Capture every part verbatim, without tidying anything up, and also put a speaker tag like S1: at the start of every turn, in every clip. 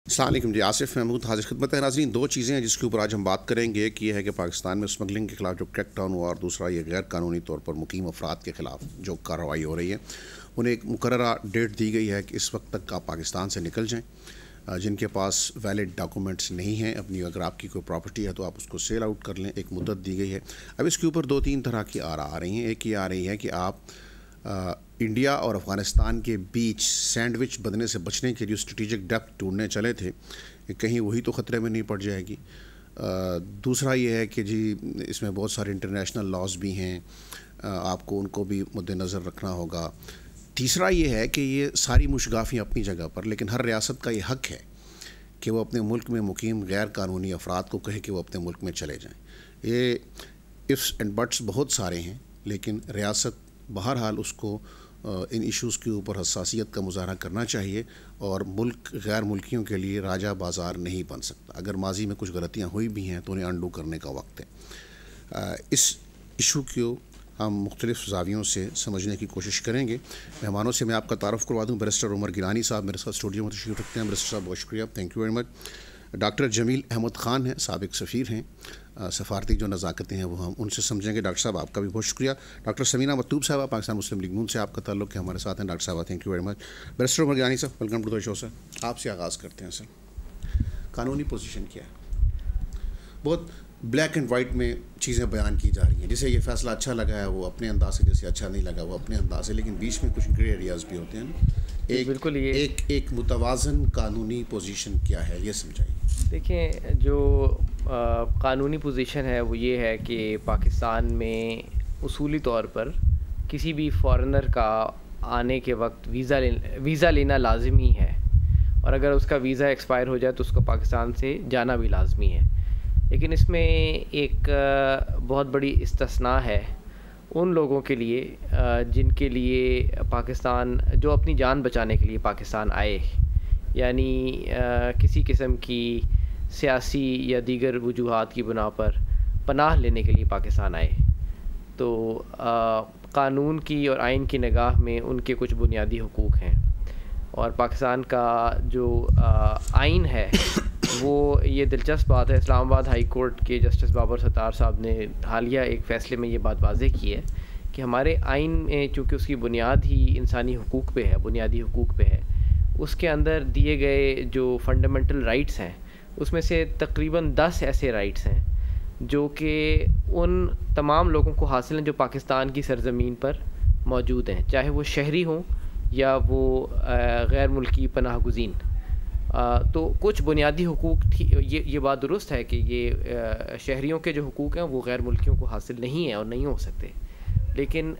S1: السلام علیکم جی، آصف محمود حاضر خدمت ہے ناظرین۔ دو چیزیں ہیں جس کے اوپر آج ہم بات کریں گے، ایک یہ ہے کہ پاکستان میں اسمگلنگ کے خلاف جو کریک ڈاؤن ہوا، اور دوسرا یہ غیر قانونی طور پر مقیم افراد کے خلاف جو کارروائی ہو رہی ہے۔ انہیں ایک مقررہ ڈیٹ دی گئی ہے کہ اس وقت تک آپ پاکستان سے نکل جائیں، جن کے پاس ویلڈ ڈاکومنٹس نہیں ہیں اپنی، اگر آپ کی کوئی پراپرٹی ہے تو آپ اس کو سیل آؤٹ کر لیں، ایک مدت دی گئی ہے۔ اب اس کے اوپر دو تین طرح کی آرا آ رہی ہیں۔ ایک یہ آ رہی ہے کہ آپ انڈیا اور افغانستان کے بیچ سینڈوچ بننے سے بچنے کے لیے اسٹریٹجک ڈیپتھ ڈھونڈنے چلے تھے کہ کہیں وہی تو خطرے میں نہیں پڑ جائے گی۔ دوسرا یہ ہے کہ جی اس میں بہت سارے انٹرنیشنل لاز بھی ہیں، آپ کو ان کو بھی مد نظر رکھنا ہوگا۔ تیسرا یہ ہے کہ یہ ساری مشگافیاں اپنی جگہ پر، لیکن ہر ریاست کا یہ حق ہے کہ وہ اپنے ملک میں مقیم غیر قانونی افراد کو کہے کہ وہ اپنے ملک میں چلے جائیں۔ یہ ifs اینڈ بٹس بہت سارے ہیں، لیکن ریاست بہرحال اس کو ان ایشوز کے اوپر حساسیت کا مظاہرہ کرنا چاہیے، اور ملک غیر ملکیوں کے لیے راجہ بازار نہیں بن سکتا۔ اگر ماضی میں کچھ غلطیاں ہوئی بھی ہیں تو انہیں انڈو کرنے کا وقت ہے۔ اس ایشو کو ہم مختلف زاویوں سے سمجھنے کی کوشش کریں گے۔ مہمانوں سے میں آپ کا تعارف کروا دوں۔ بیرسٹر عمر گیلانی صاحب میرے ساتھ اسٹوڈیو میں تشریف رکھتے ہیں۔ بیرسٹر صاحب بہت شکریہ، thank you very much. Doctor Jamil Ahmed Khan ہیں، سابق سفیر ہیں، سفارتی جو نزاکتیں ہیں وہ ہم ان سے سمجھیں گے۔ ڈاکٹر صاحب آپ کا بھی بہت شکریہ۔ ڈاکٹر سمینہ مطلوب صاحبہ، پاکستان مسلم لیگ نون سے آپ کا تعلق ہے، ہمارے ساتھ ہیں۔ ڈاکٹر صاحبہ thank you very much. Barrister Umar Gilani صاحب ویلکم ٹو دا شو سر۔ آپ سے آغاز کرتے ہیں سر۔ قانونی پوزیشن کیا ہے؟ بہت بلیک اینڈ وائٹ میں چیزیں بیان کی جا رہی ہیں، جسے یہ فیصلہ اچھا لگا ہے وہ اپنے انداز سے، جیسے اچھا نہیں لگا وہ اپنے انداز سے، لیکن بیچ میں کچھ گرے ایریاز بھی ہوتے ہیں۔ ایک بالکل یہ ایک ایک متوازن قانونی پوزیشن کیا ہے، یہ سمجھائیے۔
S2: دیکھیں، جو قانونی پوزیشن ہے وہ یہ ہے کہ پاکستان میں اصولی طور پر کسی بھی فارنر کا آنے کے وقت ویزا ویزا لینا لازمی ہے، اور اگر اس کا ویزا ایکسپائر ہو جائے تو اس کو پاکستان سے جانا بھی لازمی ہے۔ لیکن اس میں ایک بہت بڑی استثناء ہے ان لوگوں کے لیے جن کے لیے پاکستان، جو اپنی جان بچانے کے لیے پاکستان آئے، یعنی کسی قسم کی سیاسی یا دیگر وجوہات کی بنا پر پناہ لینے کے لیے پاکستان آئے، تو قانون کی اور آئین کی نگاہ میں ان کے کچھ بنیادی حقوق ہیں، اور پاکستان کا جو آئین ہے وہ، یہ دلچسپ بات ہے، اسلام آباد ہائی کورٹ کے جسٹس بابر ستار صاحب نے حالیہ ایک فیصلے میں یہ بات واضح کی ہے کہ ہمارے آئین میں چونکہ اس کی بنیاد ہی انسانی حقوق پہ ہے، بنیادی حقوق پہ ہے، اس کے اندر دیے گئے جو فنڈامنٹل رائٹس ہیں اس میں سے تقریباً دس ایسے رائٹس ہیں جو کہ ان تمام لوگوں کو حاصل ہیں جو پاکستان کی سرزمین پر موجود ہیں، چاہے وہ شہری ہوں یا وہ غیر ملکی پناہ گزین۔ تو کچھ بنیادی حقوق تھی، یہ یہ بات درست ہے کہ یہ شہریوں کے جو حقوق ہیں وہ غیر ملکیوں کو حاصل نہیں ہیں اور نہیں ہو سکتے، لیکن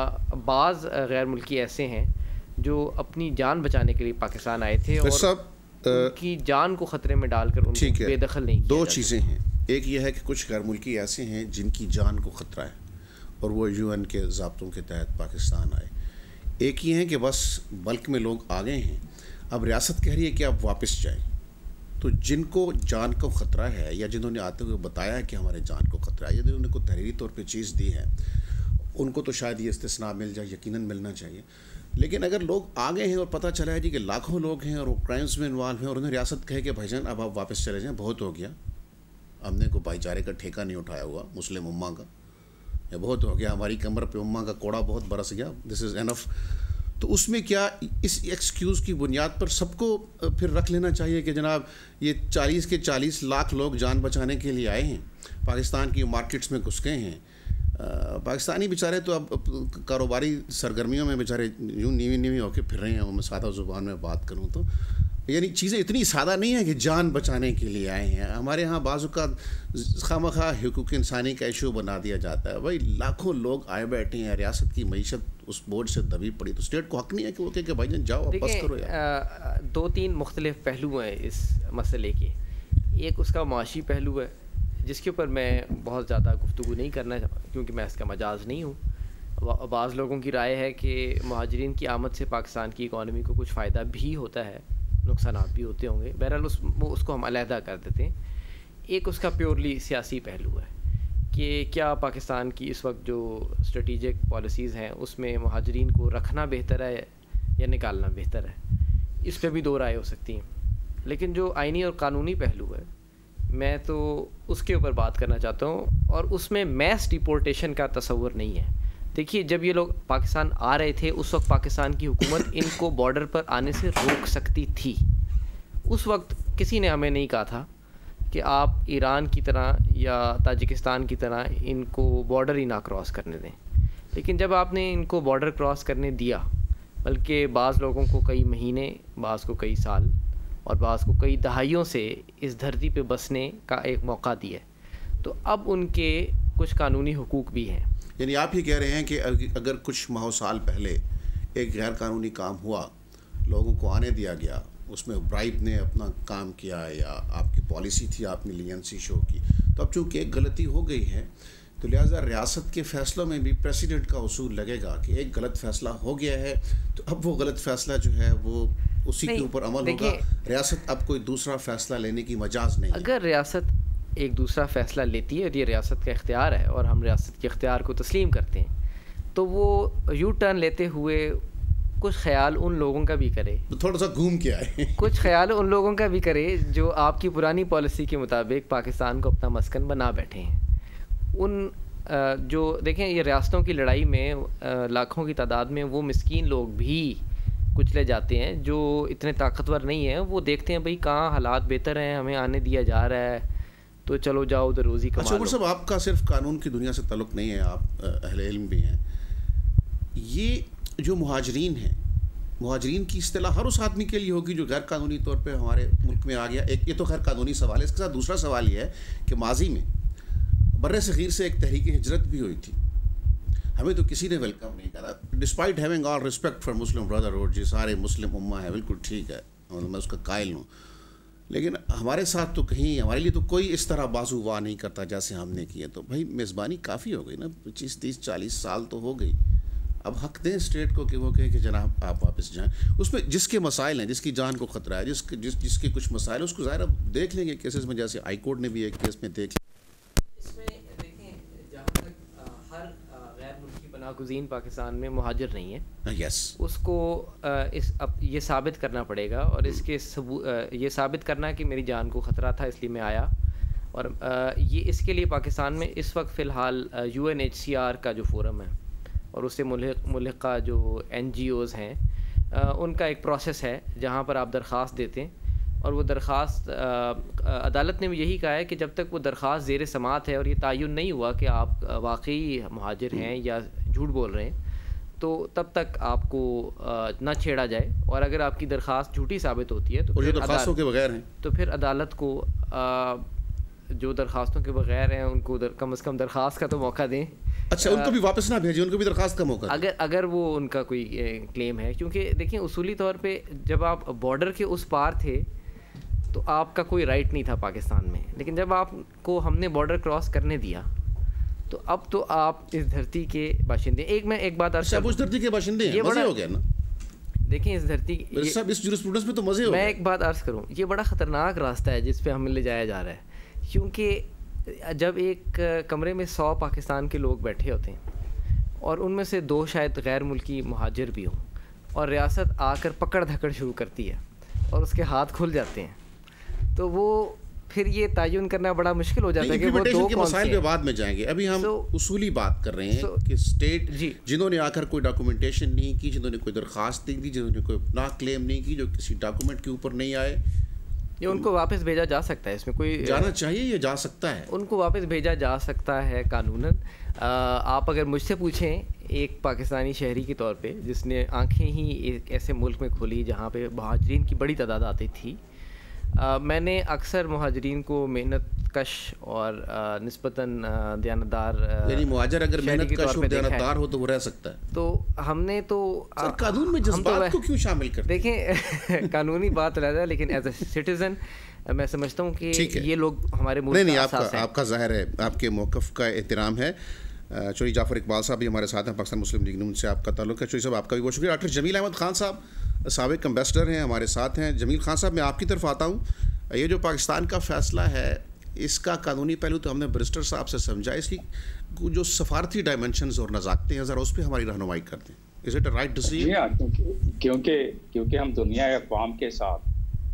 S2: بعض غیر ملکی ایسے ہیں جو اپنی جان بچانے کے لیے پاکستان آئے تھے اور ان کی جان کو خطرے میں ڈال کر ان کو بے دخل نہیں کیا۔
S1: دو چیزیں ہیں، ایک یہ ہے کہ کچھ غیر ملکی ایسے ہیں جن کی جان کو خطرہ ہے اور وہ یو این کے ضابطوں کے تحت پاکستان آئے۔ ایک یہ ہے کہ بس بلک میں لوگ آ گئے ہیں، اب ریاست کہہ رہی ہے کہ آپ واپس جائیں۔ تو جن کو جان کو خطرہ ہے، یا جنہوں نے آتے ہوئے بتایا ہے کہ ہمارے جان کو خطرہ ہے، یا جنہوں نے کوئی تحریری طور پہ چیز دی ہے، ان کو تو شاید یہ استثناء مل جائے، یقیناً ملنا چاہیے۔ لیکن اگر لوگ آ گئے ہیں اور پتہ چلا ہے جی کہ لاکھوں لوگ ہیں اور وہ کرائمز میں انوالو ہیں، اور انہیں ریاست کہے کہ بھائی جان اب آپ واپس چلے جائیں، بہت ہو گیا، ہم نے کوئی بھائی چارے کا ٹھیکہ نہیں اٹھایا ہوا مسلم امہ کا، یا بہت ہو گیا، ہماری کمر پہ امہ کا کوڑا بہت برس گیا، دس از انف۔ تو اس میں کیا اس ایکسکیوز کی بنیاد پر سب کو پھر رکھ لینا چاہیے کہ جناب یہ چالیس کے چالیس لاکھ لوگ جان بچانے کے لیے آئے ہیں، پاکستان کی مارکیٹس میں گھس گئے ہیں، پاکستانی بیچارے تو اب کاروباری سرگرمیوں میں بیچارے یوں نیوی نیوی ہو کے پھر رہے ہیں، میں سادہ زبان میں بات کروں تو یعنی چیزیں اتنی سادہ نہیں ہیں کہ جان بچانے کے لیے آئے ہیں۔ ہمارے ہاں بعض اوقات خواہ حقوق انسانی کا ایشو بنا دیا جاتا ہے۔ بھائی لاکھوں لوگ آئے بیٹھے ہیں، ریاست کی معیشت اس بورڈ سے دبی پڑی، تو اسٹیٹ کو حق نہیں ہے کہ وہ کہ کہ بھائی جان جاؤ واپس کرو۔
S2: یار دو تین مختلف پہلو ہیں اس مسئلے کے۔ ایک اس کا معاشی پہلو ہے جس کے اوپر میں بہت زیادہ گفتگو نہیں کرنا کیونکہ میں اس کا مجاز نہیں ہوں۔ بعض لوگوں کی رائے ہے کہ مہاجرین کی آمد سے پاکستان کی اکانومی کو کچھ فائدہ بھی ہوتا ہے، نقصانات بھی ہوتے ہوں گے، بہرحال اس وہ اس کو ہم علیحدہ کر دیتے ہیں۔ ایک اس کا پیورلی سیاسی پہلو ہے کہ کیا پاکستان کی اس وقت جو اسٹریٹجک پالیسیز ہیں اس میں مہاجرین کو رکھنا بہتر ہے یا نکالنا بہتر ہے، اس پہ بھی دو رائے ہو سکتی ہیں۔ لیکن جو آئینی اور قانونی پہلو ہے میں تو اس کے اوپر بات کرنا چاہتا ہوں, اور اس میں میس ڈیپورٹیشن کا تصور نہیں ہے. دیکھیے جب یہ لوگ پاکستان آ رہے تھے اس وقت پاکستان کی حکومت ان کو بارڈر پر آنے سے روک سکتی تھی. اس وقت کسی نے ہمیں نہیں کہا تھا کہ آپ ایران کی طرح یا تاجکستان کی طرح ان کو بارڈر ہی نہ کراس کرنے دیں. لیکن جب آپ نے ان کو بارڈر کراس کرنے دیا, بلکہ بعض لوگوں کو کئی مہینے, بعض کو کئی سال اور بعض کو کئی دہائیوں سے اس دھرتی پہ بسنے کا ایک موقع دیا, تو اب ان کے کچھ قانونی حقوق بھی ہیں.
S1: یعنی آپ یہ کہہ رہے ہیں کہ اگر کچھ ماہ و سال پہلے ایک غیر قانونی کام ہوا, لوگوں کو آنے دیا گیا, اس میں برائب نے اپنا کام کیا یا آپ کی پالیسی تھی, آپ نے لینسی شو کی, تو اب چونکہ ایک غلطی ہو گئی ہے تو لہٰذا ریاست کے فیصلوں میں بھی پریسیڈنٹ کا اصول لگے گا کہ ایک غلط فیصلہ ہو گیا ہے تو اب وہ غلط فیصلہ جو ہے وہ اسی کے اوپر عمل ہوگا. ریاست اب کوئی دوسرا فیصلہ لینے کی مجاز نہیں.
S2: اگر ریاست ایک دوسرا فیصلہ لیتی ہے اور یہ ریاست کا اختیار ہے اور ہم ریاست کے اختیار کو تسلیم کرتے ہیں, تو وہ یو ٹرن لیتے ہوئے کچھ خیال ان لوگوں کا بھی کرے,
S1: تھوڑا سا گھوم کے آئے,
S2: کچھ خیال ان لوگوں کا بھی کرے جو آپ کی پرانی پالیسی کے مطابق پاکستان کو اپنا مسکن بنا بیٹھے ہیں. ان جو دیکھیں یہ ریاستوں کی لڑائی میں لاکھوں کی تعداد میں وہ مسکین لوگ بھی کچلے جاتے ہیں جو اتنے طاقتور نہیں ہیں. وہ دیکھتے ہیں بھئی کہاں حالات بہتر ہیں, ہمیں آنے دیا جا رہا ہے, تو چلو جاؤ ادھر روزی کما لو.
S1: اچھا صاحب, آپ کا صرف قانون کی دنیا سے تعلق نہیں ہے, آپ اہل علم بھی ہیں. یہ جو مہاجرین ہیں, مہاجرین کی اصطلاح ہر اس آدمی کے لیے ہوگی جو غیر قانونی طور پہ ہمارے ملک میں آ گیا. ایک یہ تو غیر قانونی سوال ہے. اس کے ساتھ دوسرا سوال یہ ہے کہ ماضی میں بر صغیر سے ایک تحریک ہجرت بھی ہوئی تھی, ہمیں تو کسی نے ویلکم نہیں کرا, despite having all respect for Muslim brotherhood, جی سارے مسلم امہ ہے, بالکل ٹھیک ہے, میں اس کا قائل ہوں, لیکن ہمارے ساتھ تو کہیں ہمارے لیے تو کوئی اس طرح بازو واہ نہیں کرتا جیسے ہم نے کیے. تو بھائی میزبانی کافی ہو گئی نا, پچیس تیس چالیس سال تو ہو گئی, اب حق دیں اسٹیٹ کو کہ وہ کہے کہ جناب آپ واپس جائیں. اس میں جس کے مسائل ہیں, جس کی جان کو خطرہ ہے, جس جس جس کے کچھ مسائل ہیں, اس کو ظاہر اب دیکھ لیں گے کیسز میں, جیسے ہائی کورٹ نے بھی ایک کیس میں دیکھ.
S2: اس میں دیکھیں جہاں تک ہر غیر ملکی پناہ گزین پاکستان میں مہاجر نہیں ہے,
S1: یس,
S2: اس کو اس اب یہ ثابت کرنا پڑے گا, اور اس کے یہ ثابت کرنا کہ میری جان کو خطرہ تھا اس لیے میں آیا. اور یہ اس کے لیے پاکستان میں اس وقت فی الحال U N H C R کا جو فورم ہے اور اس سے ملحق ملحقہ جو این جی اوز ہیں, ان کا ایک پروسیس ہے جہاں پر آپ درخواست دیتے ہیں, اور وہ درخواست عدالت نے بھی یہی کہا ہے کہ جب تک وہ درخواست زیر سماعت ہے اور یہ تعین نہیں ہوا کہ آپ واقعی مہاجر ہیں یا جھوٹ بول رہے ہیں, تو تب تک آپ کو نہ چھیڑا جائے. اور اگر آپ کی درخواست جھوٹی ثابت ہوتی ہے تو
S1: پھر درخواستوں کے بغیر ہیں
S2: تو پھر عدالت کو جو درخواستوں کے بغیر ہیں ان کو کم از کم درخواست کا تو موقع دیں.
S1: اچھا, ان کو بھی واپس نہ بھیجیں, ان کو بھی درخواست کا موقع
S2: اگر اگر وہ ان کا کوئی کلیم ہے. کیونکہ دیکھیں اصولی طور پہ جب آپ بارڈر کے اس پار تھے تو آپ کا کوئی رائٹ نہیں تھا پاکستان میں, لیکن جب آپ کو ہم نے بارڈر کراس کرنے دیا تو اب تو آپ اس دھرتی کے باشندے. ایک میں ایک بات
S1: اچھا, اس دھرتی کے باشندے ہیں, مزے ہو گیا نا.
S2: دیکھیں اس دھرتی
S1: سب اس جورسپروڈنس میں تو مزے ہو گئے.
S2: میں ایک بات عرض کروں, یہ بڑا خطرناک راستہ ہے جس پہ ہمیں لے جایا جا رہا ہے, کیونکہ جب ایک کمرے میں سو پاکستان کے لوگ بیٹھے ہوتے ہیں اور ان میں سے دو شاید غیر ملکی مہاجر بھی ہوں, اور ریاست آ کر پکڑ دھکڑ شروع کرتی ہے اور اس کے ہاتھ کھل جاتے ہیں, تو وہ پھر یہ تعین کرنا بڑا مشکل ہو جاتا ہے کہ وہ دو
S1: کے مسائل پہ بعد میں جائیں گے. ابھی ہم اصولی بات کر رہے ہیں کہ اسٹیٹ جنہوں نے آ کر کوئی ڈاکومنٹیشن نہیں کی, جنہوں نے کوئی درخواست نہیں دی, جنہوں نے کوئی اپنا کلیم نہیں کی, جو کسی ڈاکومنٹ کے اوپر نہیں آئے,
S2: یہ ان کو واپس بھیجا جا سکتا ہے. اس میں کوئی
S1: جانا چاہیے, یہ جا سکتا ہے,
S2: ان کو واپس بھیجا جا سکتا ہے قانوناً. آپ اگر مجھ سے پوچھیں ایک پاکستانی شہری کے طور پہ جس نے آنکھیں ہی ایک ایسے ملک میں کھولی جہاں پہ مہاجرین کی بڑی تعداد آتی تھی, میں نے اکثر مہاجرین کو محنت کش اور نسبتاً دیانتدار,
S1: یعنی مہاجر اگر محنت کش اور دیانتدار ہو تو وہ رہ سکتا ہے.
S2: تو ہم نے تو
S1: قانون میں جذبات کو کیوں شامل کرتے ہیں؟
S2: دیکھیں قانونی بات رہتا ہے, لیکن ایز اے سٹیزن میں سمجھتا ہوں کہ یہ لوگ ہمارے ملک
S1: نہیں, آپ آپ کا ظاہر ہے, آپ کے موقف کا احترام ہے. چوری جعفر اقبال صاحب بھی ہمارے ساتھ ہیں, پاکستان مسلم لیگ نون سے آپ کا تعلق ہے. چوری صاحب آپ کا بھی بہت شکریہ. ڈاکٹر جمیل احمد خان صاحب سابق امبیسڈر ہیں, ہمارے ساتھ ہیں. جمیل خان صاحب, میں آپ کی طرف آتا ہوں. یہ جو پاکستان کا فیصلہ ہے, اس کا قانونی پہلو تو ہم نے برسٹر صاحب سے سمجھا, اس کی جو سفارتی ڈائمنشنز اور نزاکتیں ہیں ذرا اس پہ ہماری رہنمائی کرتے ہیں. Is it a right decision?
S3: کیونکہ کیونکہ ہم دنیا اقوام کے ساتھ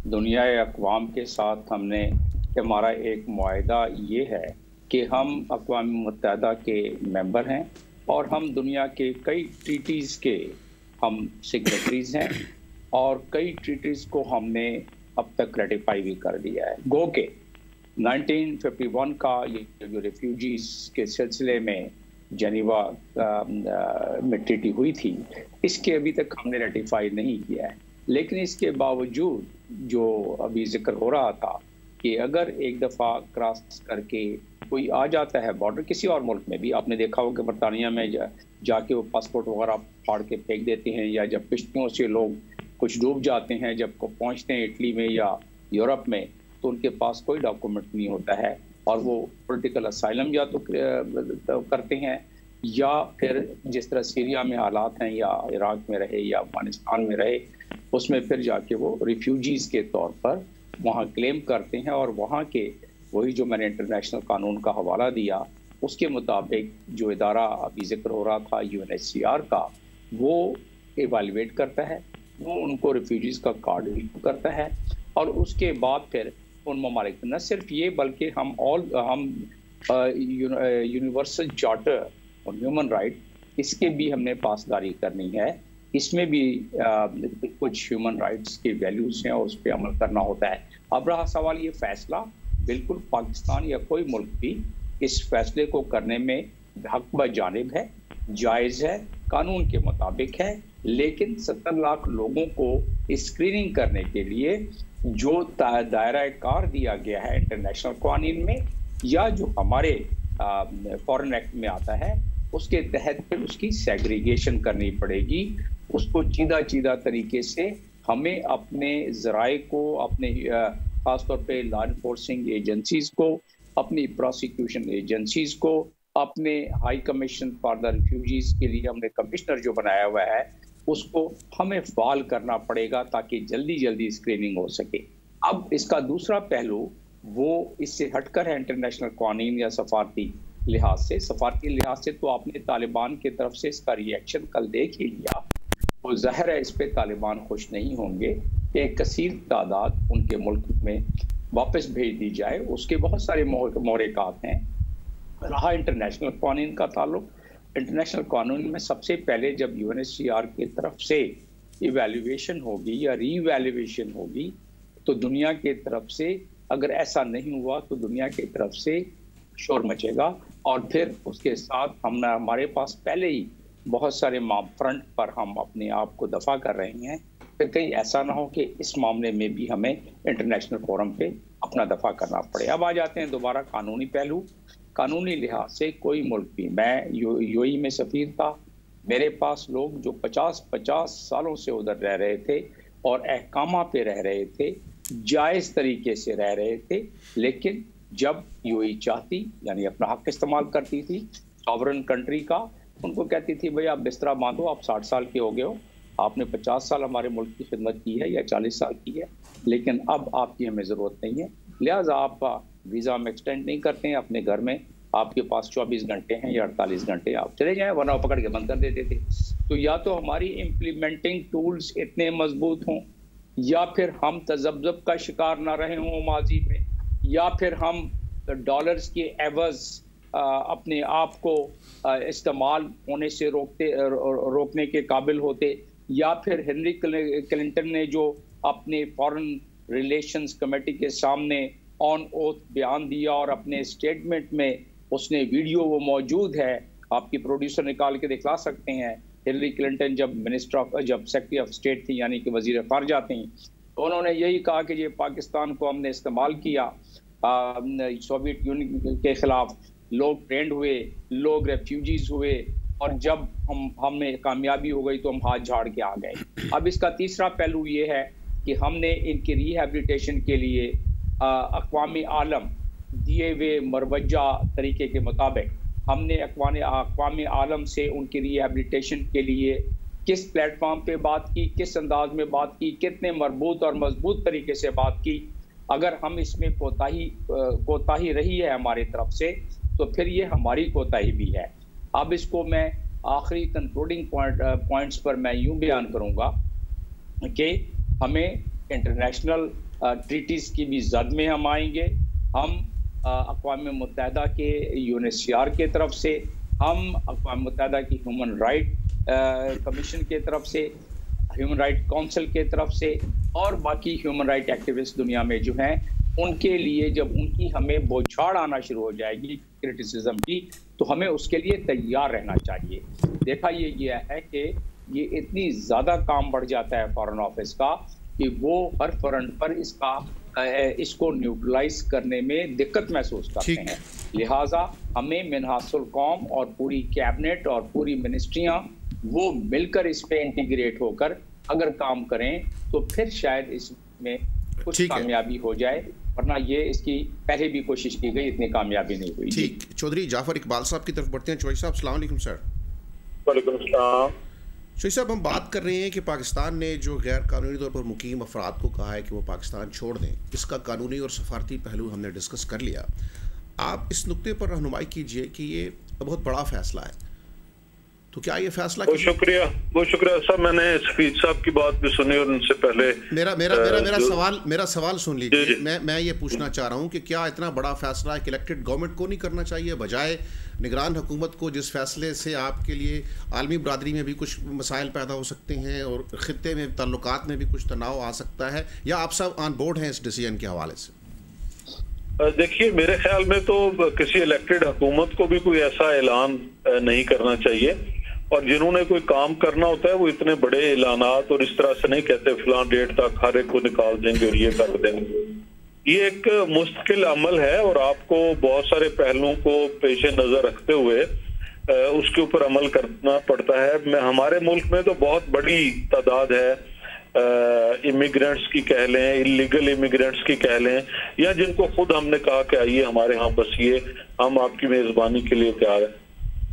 S3: دنیا اقوام کے ساتھ ہم نے ہمارا ایک معاہدہ یہ ہے کہ ہم اقوام متحدہ کے ممبر ہیں اور ہم دنیا کے کئی ٹریٹیز کے ہم سگنیٹریز ہیں اور کئی ٹریٹیز کو ہم نے اب تک ریٹیفائی بھی کر دیا ہے. گو کہ نائنٹین ففٹی ون کا یہ جو ریفیوجیز کے سلسلے میں جنیوا میں ٹریٹی ہوئی تھی اس کے ابھی تک ہم نے ریٹیفائی نہیں کیا ہے. لیکن اس کے باوجود جو ابھی ذکر ہو رہا تھا کہ اگر ایک دفعہ کراس کر کے کوئی آ جاتا ہے بارڈر کسی اور ملک میں بھی, آپ نے دیکھا ہو کہ برطانیہ میں جا, جا کے وہ پاسپورٹ وغیرہ پھاڑ کے پھینک دیتے ہیں, یا جب کشتیوں سے لوگ کچھ ڈوب جاتے ہیں جب کو پہنچتے ہیں اٹلی میں یا یورپ میں تو ان کے پاس کوئی ڈاکومنٹ نہیں ہوتا ہے اور وہ پولیٹیکل اسائلم یا تو کرتے ہیں یا پھر جس طرح سیریا میں حالات ہیں یا عراق میں رہے یا افغانستان میں رہے اس میں پھر جا کے وہ ریفیوجیز کے طور پر وہاں کلیم کرتے ہیں اور وہاں کے وہی جو میں نے انٹرنیشنل قانون کا حوالہ دیا اس کے مطابق جو ادارہ ابھی ذکر ہو رہا تھا U N H C R کا وہ ایویلویٹ کرتا ہے, وہ ان کو ریفیوجیز کا کارڈ ایشو کرتا ہے اور اس کے بعد پھر ان ممالک نہ صرف یہ بلکہ ہم آل ہم یونیورسل چارٹر اور ہیومن رائٹ اس کے بھی ہم نے پاسداری کرنی ہے. اس میں بھی کچھ ہیومن رائٹس کے ویلیوز ہیں اور اس پہ عمل کرنا ہوتا ہے. اب رہا سوال یہ فیصلہ, بالکل پاکستان یا کوئی ملک بھی اس فیصلے کو کرنے میں حق بجانب ہے, جائز ہے, قانون کے مطابق ہے, لیکن ستر لاکھ لوگوں کو اسکریننگ کرنے کے لیے جو دائرہ کار دیا گیا ہے انٹرنیشنل قوانین میں یا جو ہمارے فورن ایکٹ میں آتا ہے اس کے تحت پھر اس کی سیگریگیشن کرنی پڑے گی. اس کو چیدہ چیدہ طریقے سے ہمیں اپنے ذرائع کو, اپنے خاص طور پہ لا انفورسنگ ایجنسیز کو, اپنی پروسیکیوشن ایجنسیز کو, اپنے high commission for the refugees کے لیے ہم نے کمشنر جو بنایا ہوا ہے اس کو ہمیں فعال کرنا پڑے گا تاکہ جلدی جلدی اسکریننگ ہو سکے. اب اس کا دوسرا پہلو وہ اس سے ہٹ کر ہے انٹرنیشنل قوانین یا سفارتی لحاظ سے. سفارتی لحاظ سے تو آپ نے طالبان کی طرف سے اس کا ری ایکشن کل دیکھ ہی لیا. وہ ظاہر ہے اس پہ طالبان خوش نہیں ہوں گے کہ ایک کثیر تعداد ان کے ملک میں واپس بھیج دی جائے. اس کے بہت سارے محرکات ہیں. رہا انٹرنیشنل قوانین کا تعلق, انٹرنیشنل قانون میں سب سے پہلے جب U N H C R کی طرف سے ایویلیویشن ہوگی یا ری ایویلیویشن ہوگی تو دنیا کی طرف سے اگر ایسا نہیں ہوا تو دنیا کی طرف سے شور مچے گا اور پھر اس کے ساتھ ہم ہمارے پاس پہلے ہی بہت سارے فرنٹ پر ہم اپنے آپ کو دفاع کر رہے ہیں. پھر کہیں ایسا نہ ہو کہ اس معاملے میں بھی ہمیں انٹرنیشنل فورم پہ اپنا دفاع کرنا پڑے. اب آ جاتے ہیں دوبارہ قانونی پہلو. قانونی لحاظ سے کوئی ملک بھی, میں یو یو ای میں سفیر تھا, میرے پاس لوگ جو پچاس پچاس سالوں سے ادھر رہ رہے تھے اور احکامہ پہ رہ رہے تھے, جائز طریقے سے رہ رہے تھے, لیکن جب یو ای چاہتی یعنی اپنا حق استعمال کرتی تھی ساورن کنٹری کا, ان کو کہتی تھی بھئی آپ بستر باندھو, آپ ساٹھ سال کے ہو گئے ہو, آپ نے پچاس سال ہمارے ملک کی خدمت کی ہے یا چالیس سال کی ہے, لیکن اب آپ کی ہمیں ضرورت نہیں ہے, لہٰذا آپ ویزا ہم ایکسٹینڈ نہیں کرتے ہیں, اپنے گھر میں آپ کے پاس چوبیس گھنٹے ہیں یا اڑتالیس گھنٹے آپ چلے جائیں, ورنہ پکڑ کے بند کر دیتے تھے. تو یا تو ہماری امپلیمنٹنگ ٹولز اتنے مضبوط ہوں یا پھر ہم تذبذب کا شکار نہ رہے ہوں ماضی میں, یا پھر ہم ڈالرز کے ایوز اپنے آپ کو استعمال ہونے سے روکتے روکنے کے قابل ہوتے, یا پھر ہنری کلنٹن نے جو اپنے فارن ریلیشنز کمیٹی کے سامنے آن اوتھ بیان دیا اور اپنے اسٹیٹمنٹ میں اس نے ویڈیو وہ موجود ہے, آپ کی پروڈیوسر نکال کے دکھلا سکتے ہیں, ہلری کلنٹن جب منسٹر آف جب سیکرٹری آف اسٹیٹ تھی یعنی کہ وزیر خارجہ تھیں, انہوں نے یہی کہا کہ یہ پاکستان کو ہم نے استعمال کیا سوویت یونین کے خلاف, لوگ ٹرینڈ ہوئے, لوگ ریفیوجیز ہوئے, اور جب ہم ہمیں کامیابی ہو گئی تو ہم ہاتھ جھاڑ کے آ گئے. اب اس کا تیسرا پہلو یہ ہے کہ ہم نے ان کی ری ہیبلیٹیشن کے لیے اقوام عالم دیے ہوئے مروجہ طریقے کے مطابق ہم نے اقوام اقوام عالم سے ان کی ری ہیبلیٹیشن کے لیے کس پلیٹ فارم پہ بات کی, کس انداز میں بات کی, کتنے مربوط اور مضبوط طریقے سے بات کی. اگر ہم اس میں کوتاہی کوتاہی رہی ہے ہماری طرف سے تو پھر یہ ہماری کوتاہی بھی ہے. اب اس کو میں آخری کنکلوڈنگ پوائنٹ پوائنٹس پر میں یوں بیان کروں گا کہ ہمیں انٹرنیشنل ٹریٹیز کی بھی زد میں ہم آئیں گے. ہم اقوام متحدہ کے U N H C R کے طرف سے, ہم اقوام متحدہ کی ہیومن رائٹ کمیشن کے طرف سے, ہیومن رائٹ کونسل کے طرف سے اور باقی ہیومن رائٹ ایکٹیوسٹ دنیا میں جو ہیں, ان کے لیے جب ان کی ہمیں بوچھاڑ آنا شروع ہو جائے گی کرٹیسزم کی, تو ہمیں اس کے لیے تیار رہنا چاہیے. دیکھا یہ گیا ہے کہ یہ اتنی زیادہ کام بڑھ جاتا ہے فارن آفس کا کہ وہ ہر فرنٹ پر اس کا اس کو نیوٹرلائز کرنے میں دقت محسوس کرتے ہیں. لہٰذا ہمیں منحاص القوم اور پوری کیبنٹ اور پوری منسٹریاں وہ مل کر اس پہ انٹیگریٹ ہو کر اگر کام کریں تو پھر شاید اس میں کچھ کامیابی ہو جائے, ورنہ یہ اس کی پہلے بھی کوشش کی گئی, اتنی کامیابی نہیں ہوئی.
S1: ٹھیک, چودھری جعفر اقبال صاحب کی طرف بڑھتے ہیں. چوہدری صاحب السلام علیکم. سر
S4: وعلیکم السلام.
S1: شوئی صاحب, ہم بات کر رہے ہیں کہ پاکستان نے جو غیر قانونی طور پر مقیم افراد کو کہا ہے کہ وہ پاکستان چھوڑ دیں, اس کا قانونی اور سفارتی پہلو ہم نے ڈسکس کر لیا. آپ اس نقطے پر رہنمائی کیجئے کہ یہ بہت بڑا فیصلہ ہے, تو کیا یہ فیصلہ
S4: بہت شکریہ بہت شکریہ صاحب. میں نے سفیر صاحب کی بات بھی سنی اور ان سے پہلے
S1: میرا میرا میرا میرا سوال میرا سوال سن لیجیے. میں میں یہ پوچھنا چاہ رہا ہوں کہ کیا اتنا بڑا فیصلہ ایک الیکٹڈ گورنمنٹ کو نہیں کرنا چاہیے بجائے نگران حکومت کو, جس فیصلے سے آپ کے لیے عالمی برادری میں بھی کچھ مسائل پیدا ہو سکتے ہیں اور خطے میں تعلقات میں بھی کچھ تناؤ آ سکتا ہے, یا آپ سب آن بورڈ ہیں اس ڈیسیژن کے حوالے سے؟
S4: دیکھیے, میرے خیال میں تو کسی الیکٹڈ حکومت کو بھی کوئی ایسا اعلان نہیں کرنا چاہیے, اور جنہوں نے کوئی کام کرنا ہوتا ہے وہ اتنے بڑے اعلانات اور اس طرح سے نہیں کہتے فلاں ڈیٹ تک ہر ایک کو نکال دیں گے اور یہ کر دیں گے. یہ ایک مستقل عمل ہے اور آپ کو بہت سارے پہلوؤں کو پیش نظر رکھتے ہوئے اس کے اوپر عمل کرنا پڑتا ہے. میں ہمارے ملک میں تو بہت بڑی تعداد ہے امیگرینٹس کی کہہ لیں, انلیگل امیگرینٹس کی کہہ لیں, یا جن کو خود ہم نے کہا کہ آئیے ہمارے ہاں بسیے, ہم آپ کی میزبانی کے لیے تیار ہیں.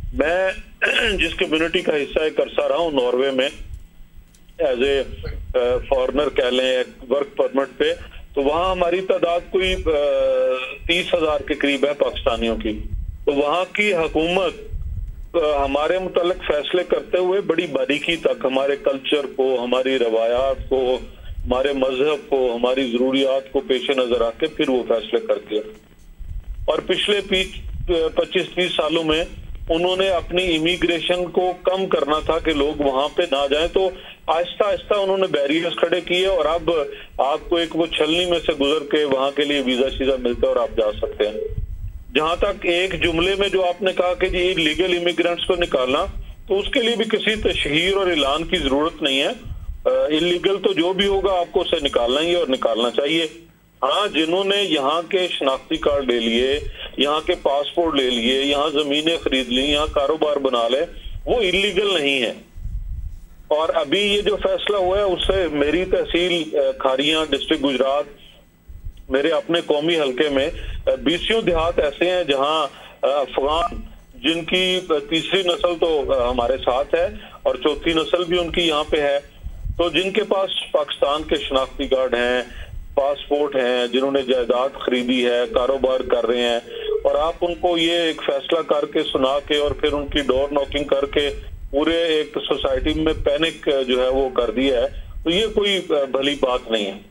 S4: میں جس کمیونٹی کا حصہ ایک عرصہ رہا ہوں ناروے میں ایز اے فارنر کہہ لیں ورک پرمٹ پہ, تو وہاں ہماری تعداد کوئی تیس ہزار کے قریب ہے پاکستانیوں کی. تو وہاں کی حکومت ہمارے متعلق فیصلے کرتے ہوئے بڑی باریکی تک ہمارے کلچر کو, ہماری روایات کو, ہمارے مذہب کو, ہماری ضروریات کو پیش نظر رکھ کے پھر وہ فیصلے کرتے ہیں. اور پچھلے پچیس تیس سالوں میں انہوں نے اپنی امیگریشن کو کم کرنا تھا کہ لوگ وہاں پہ نہ جائیں, تو آہستہ آہستہ انہوں نے بیریئرز کھڑے کیے, اور اب آپ کو ایک وہ چھلنی میں سے گزر کے وہاں کے لیے ویزا شیزا ملتا ہے اور آپ جا سکتے ہیں. جہاں تک ایک جملے میں جو آپ نے کہا کہ جی لیگل امیگرینٹس کو نکالنا, تو اس کے لیے بھی کسی تشہیر اور اعلان کی ضرورت نہیں ہے. انلیگل تو جو بھی ہوگا آپ کو اسے نکالنا ہی اور نکالنا چاہیے. ہاں, جنہوں نے یہاں کے شناختی کارڈ لے لیے, یہاں کے پاسپورٹ لے لیے, یہاں زمینیں خرید لی, یہاں کاروبار بنا لے, وہ انلیگل نہیں ہے. اور ابھی یہ جو فیصلہ ہوا ہے اس سے میری تحصیل کھاریاں ڈسٹرکٹ گجرات, میرے اپنے قومی حلقے میں بیسیوں دیہات ایسے ہیں جہاں افغان جن کی تیسری نسل تو ہمارے ساتھ ہے اور چوتھی نسل بھی ان کی یہاں پہ ہے, تو جن کے پاس پاکستان کے شناختی کارڈ ہیں, پاسپورٹ ہیں, جنہوں نے جائیداد خریدی ہے, کاروبار کر رہے ہیں, اور آپ ان کو یہ ایک فیصلہ کر کے سنا کے اور پھر ان کی ڈور نوکنگ کر کے پورے ایک سوسائٹی میں پینک جو ہے وہ کر دیا ہے, تو یہ کوئی بھلی بات نہیں ہے.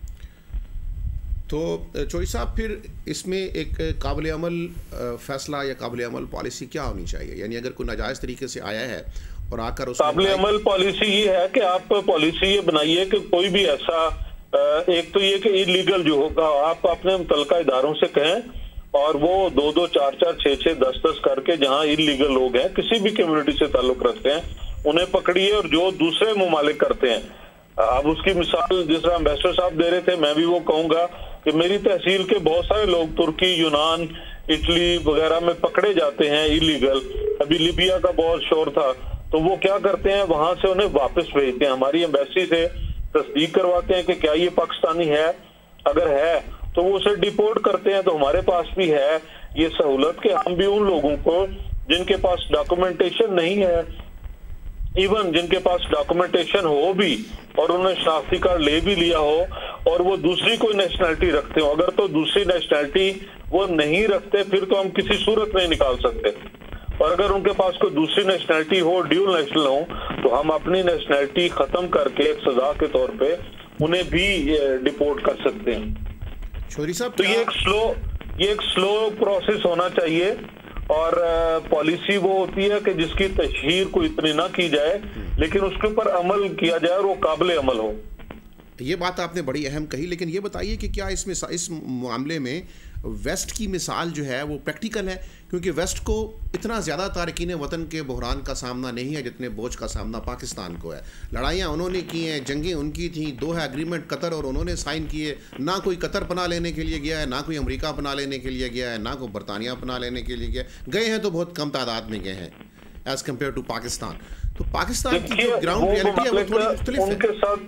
S1: تو چوہدری صاحب, پھر اس میں ایک قابل عمل فیصلہ یا قابل عمل پالیسی کیا ہونی چاہیے؟ یعنی اگر کوئی ناجائز طریقے سے آیا ہے اور آ کر اس
S4: قابل عمل پالیسی یہ ہے کہ آپ پالیسی یہ بنائیے کہ کوئی بھی ایسا, ایک تو یہ کہ انلیگل جو ہوگا آپ اپنے متعلقہ اداروں سے کہیں اور وہ دو دو چار چار چھ چھ دس دس کر کے جہاں انلیگل لوگ ہیں کسی بھی کمیونٹی سے تعلق رکھتے ہیں انہیں پکڑیے, اور جو دوسرے ممالک کرتے ہیں. اب اس کی مثال جس طرح امبیسڈر صاحب دے رہے تھے, میں بھی وہ کہوں گا کہ میری تحصیل کے بہت سارے لوگ ترکی, یونان, اٹلی وغیرہ میں پکڑے جاتے ہیں انلیگل. ابھی لیبیا کا بہت شور تھا, تو وہ کیا کرتے ہیں وہاں سے انہیں واپس بھیجتے ہیں, ہماری ایمبیسی سے تصدیق کرواتے ہیں کہ کیا یہ پاکستانی ہے, اگر ہے تو وہ اسے ڈیپورٹ کرتے ہیں. تو ہمارے پاس بھی ہے یہ سہولت کہ ہم بھی ان لوگوں کو جن کے پاس ڈاکومنٹیشن نہیں ہے, ایون جن کے پاس ڈاکومنٹیشن ہو بھی اور انہوں نے شناختی کارڈ لے بھی لیا ہو اور وہ دوسری کوئی نیشنلٹی رکھتے ہو, اگر تو دوسری نیشنلٹی وہ نہیں رکھتے پھر تو ہم کسی صورت نہیں نکال سکتے. اور اگر ان کے پاس کوئی دوسری نیشنلٹی ہو, ڈیول نیشنل ہو, تو ہم اپنی نیشنلٹی ختم کر کے ایک سزا کے طور پہ انہیں بھی ڈپورٹ کر سکتے ہیں.
S1: چودھری صاحب
S4: تو یہ ایک سلو یہ ایک سلو پروسیس ہونا چاہیے, اور پالیسی وہ ہوتی ہے کہ جس کی تشہیر کو اتنی نہ کی جائے لیکن اس کے اوپر عمل کیا جائے اور وہ قابل عمل ہو.
S1: یہ بات آپ نے بڑی اہم کہی, لیکن یہ بتائیے کہ کیا اس میں اس معاملے میں ویسٹ کی مثال جو ہے وہ پریکٹیکل ہے, کیونکہ ویسٹ کو اتنا زیادہ تارکین وطن کے بحران کا سامنا نہیں ہے جتنے بوجھ کا سامنا پاکستان کو ہے. لڑائیاں انہوں نے کی ہیں, جنگیں ان کی تھیں, دو ہے اگریمنٹ قطر اور انہوں نے سائن کیے, نہ کوئی قطر پناہ لینے کے لیے گیا ہے, نہ کوئی امریکہ پناہ لینے کے لیے گیا ہے, نہ کوئی برطانیہ پناہ لینے کے لیے گیا ہے, گئے ہیں تو بہت کم تعداد میں گئے ہیں ایز کمپیئر ٹو پاکستان. تو پاکستان کی جو گراؤنڈ ریئلٹی ہے وہ تھوڑی مختلف ہے.
S4: ان کے ساتھ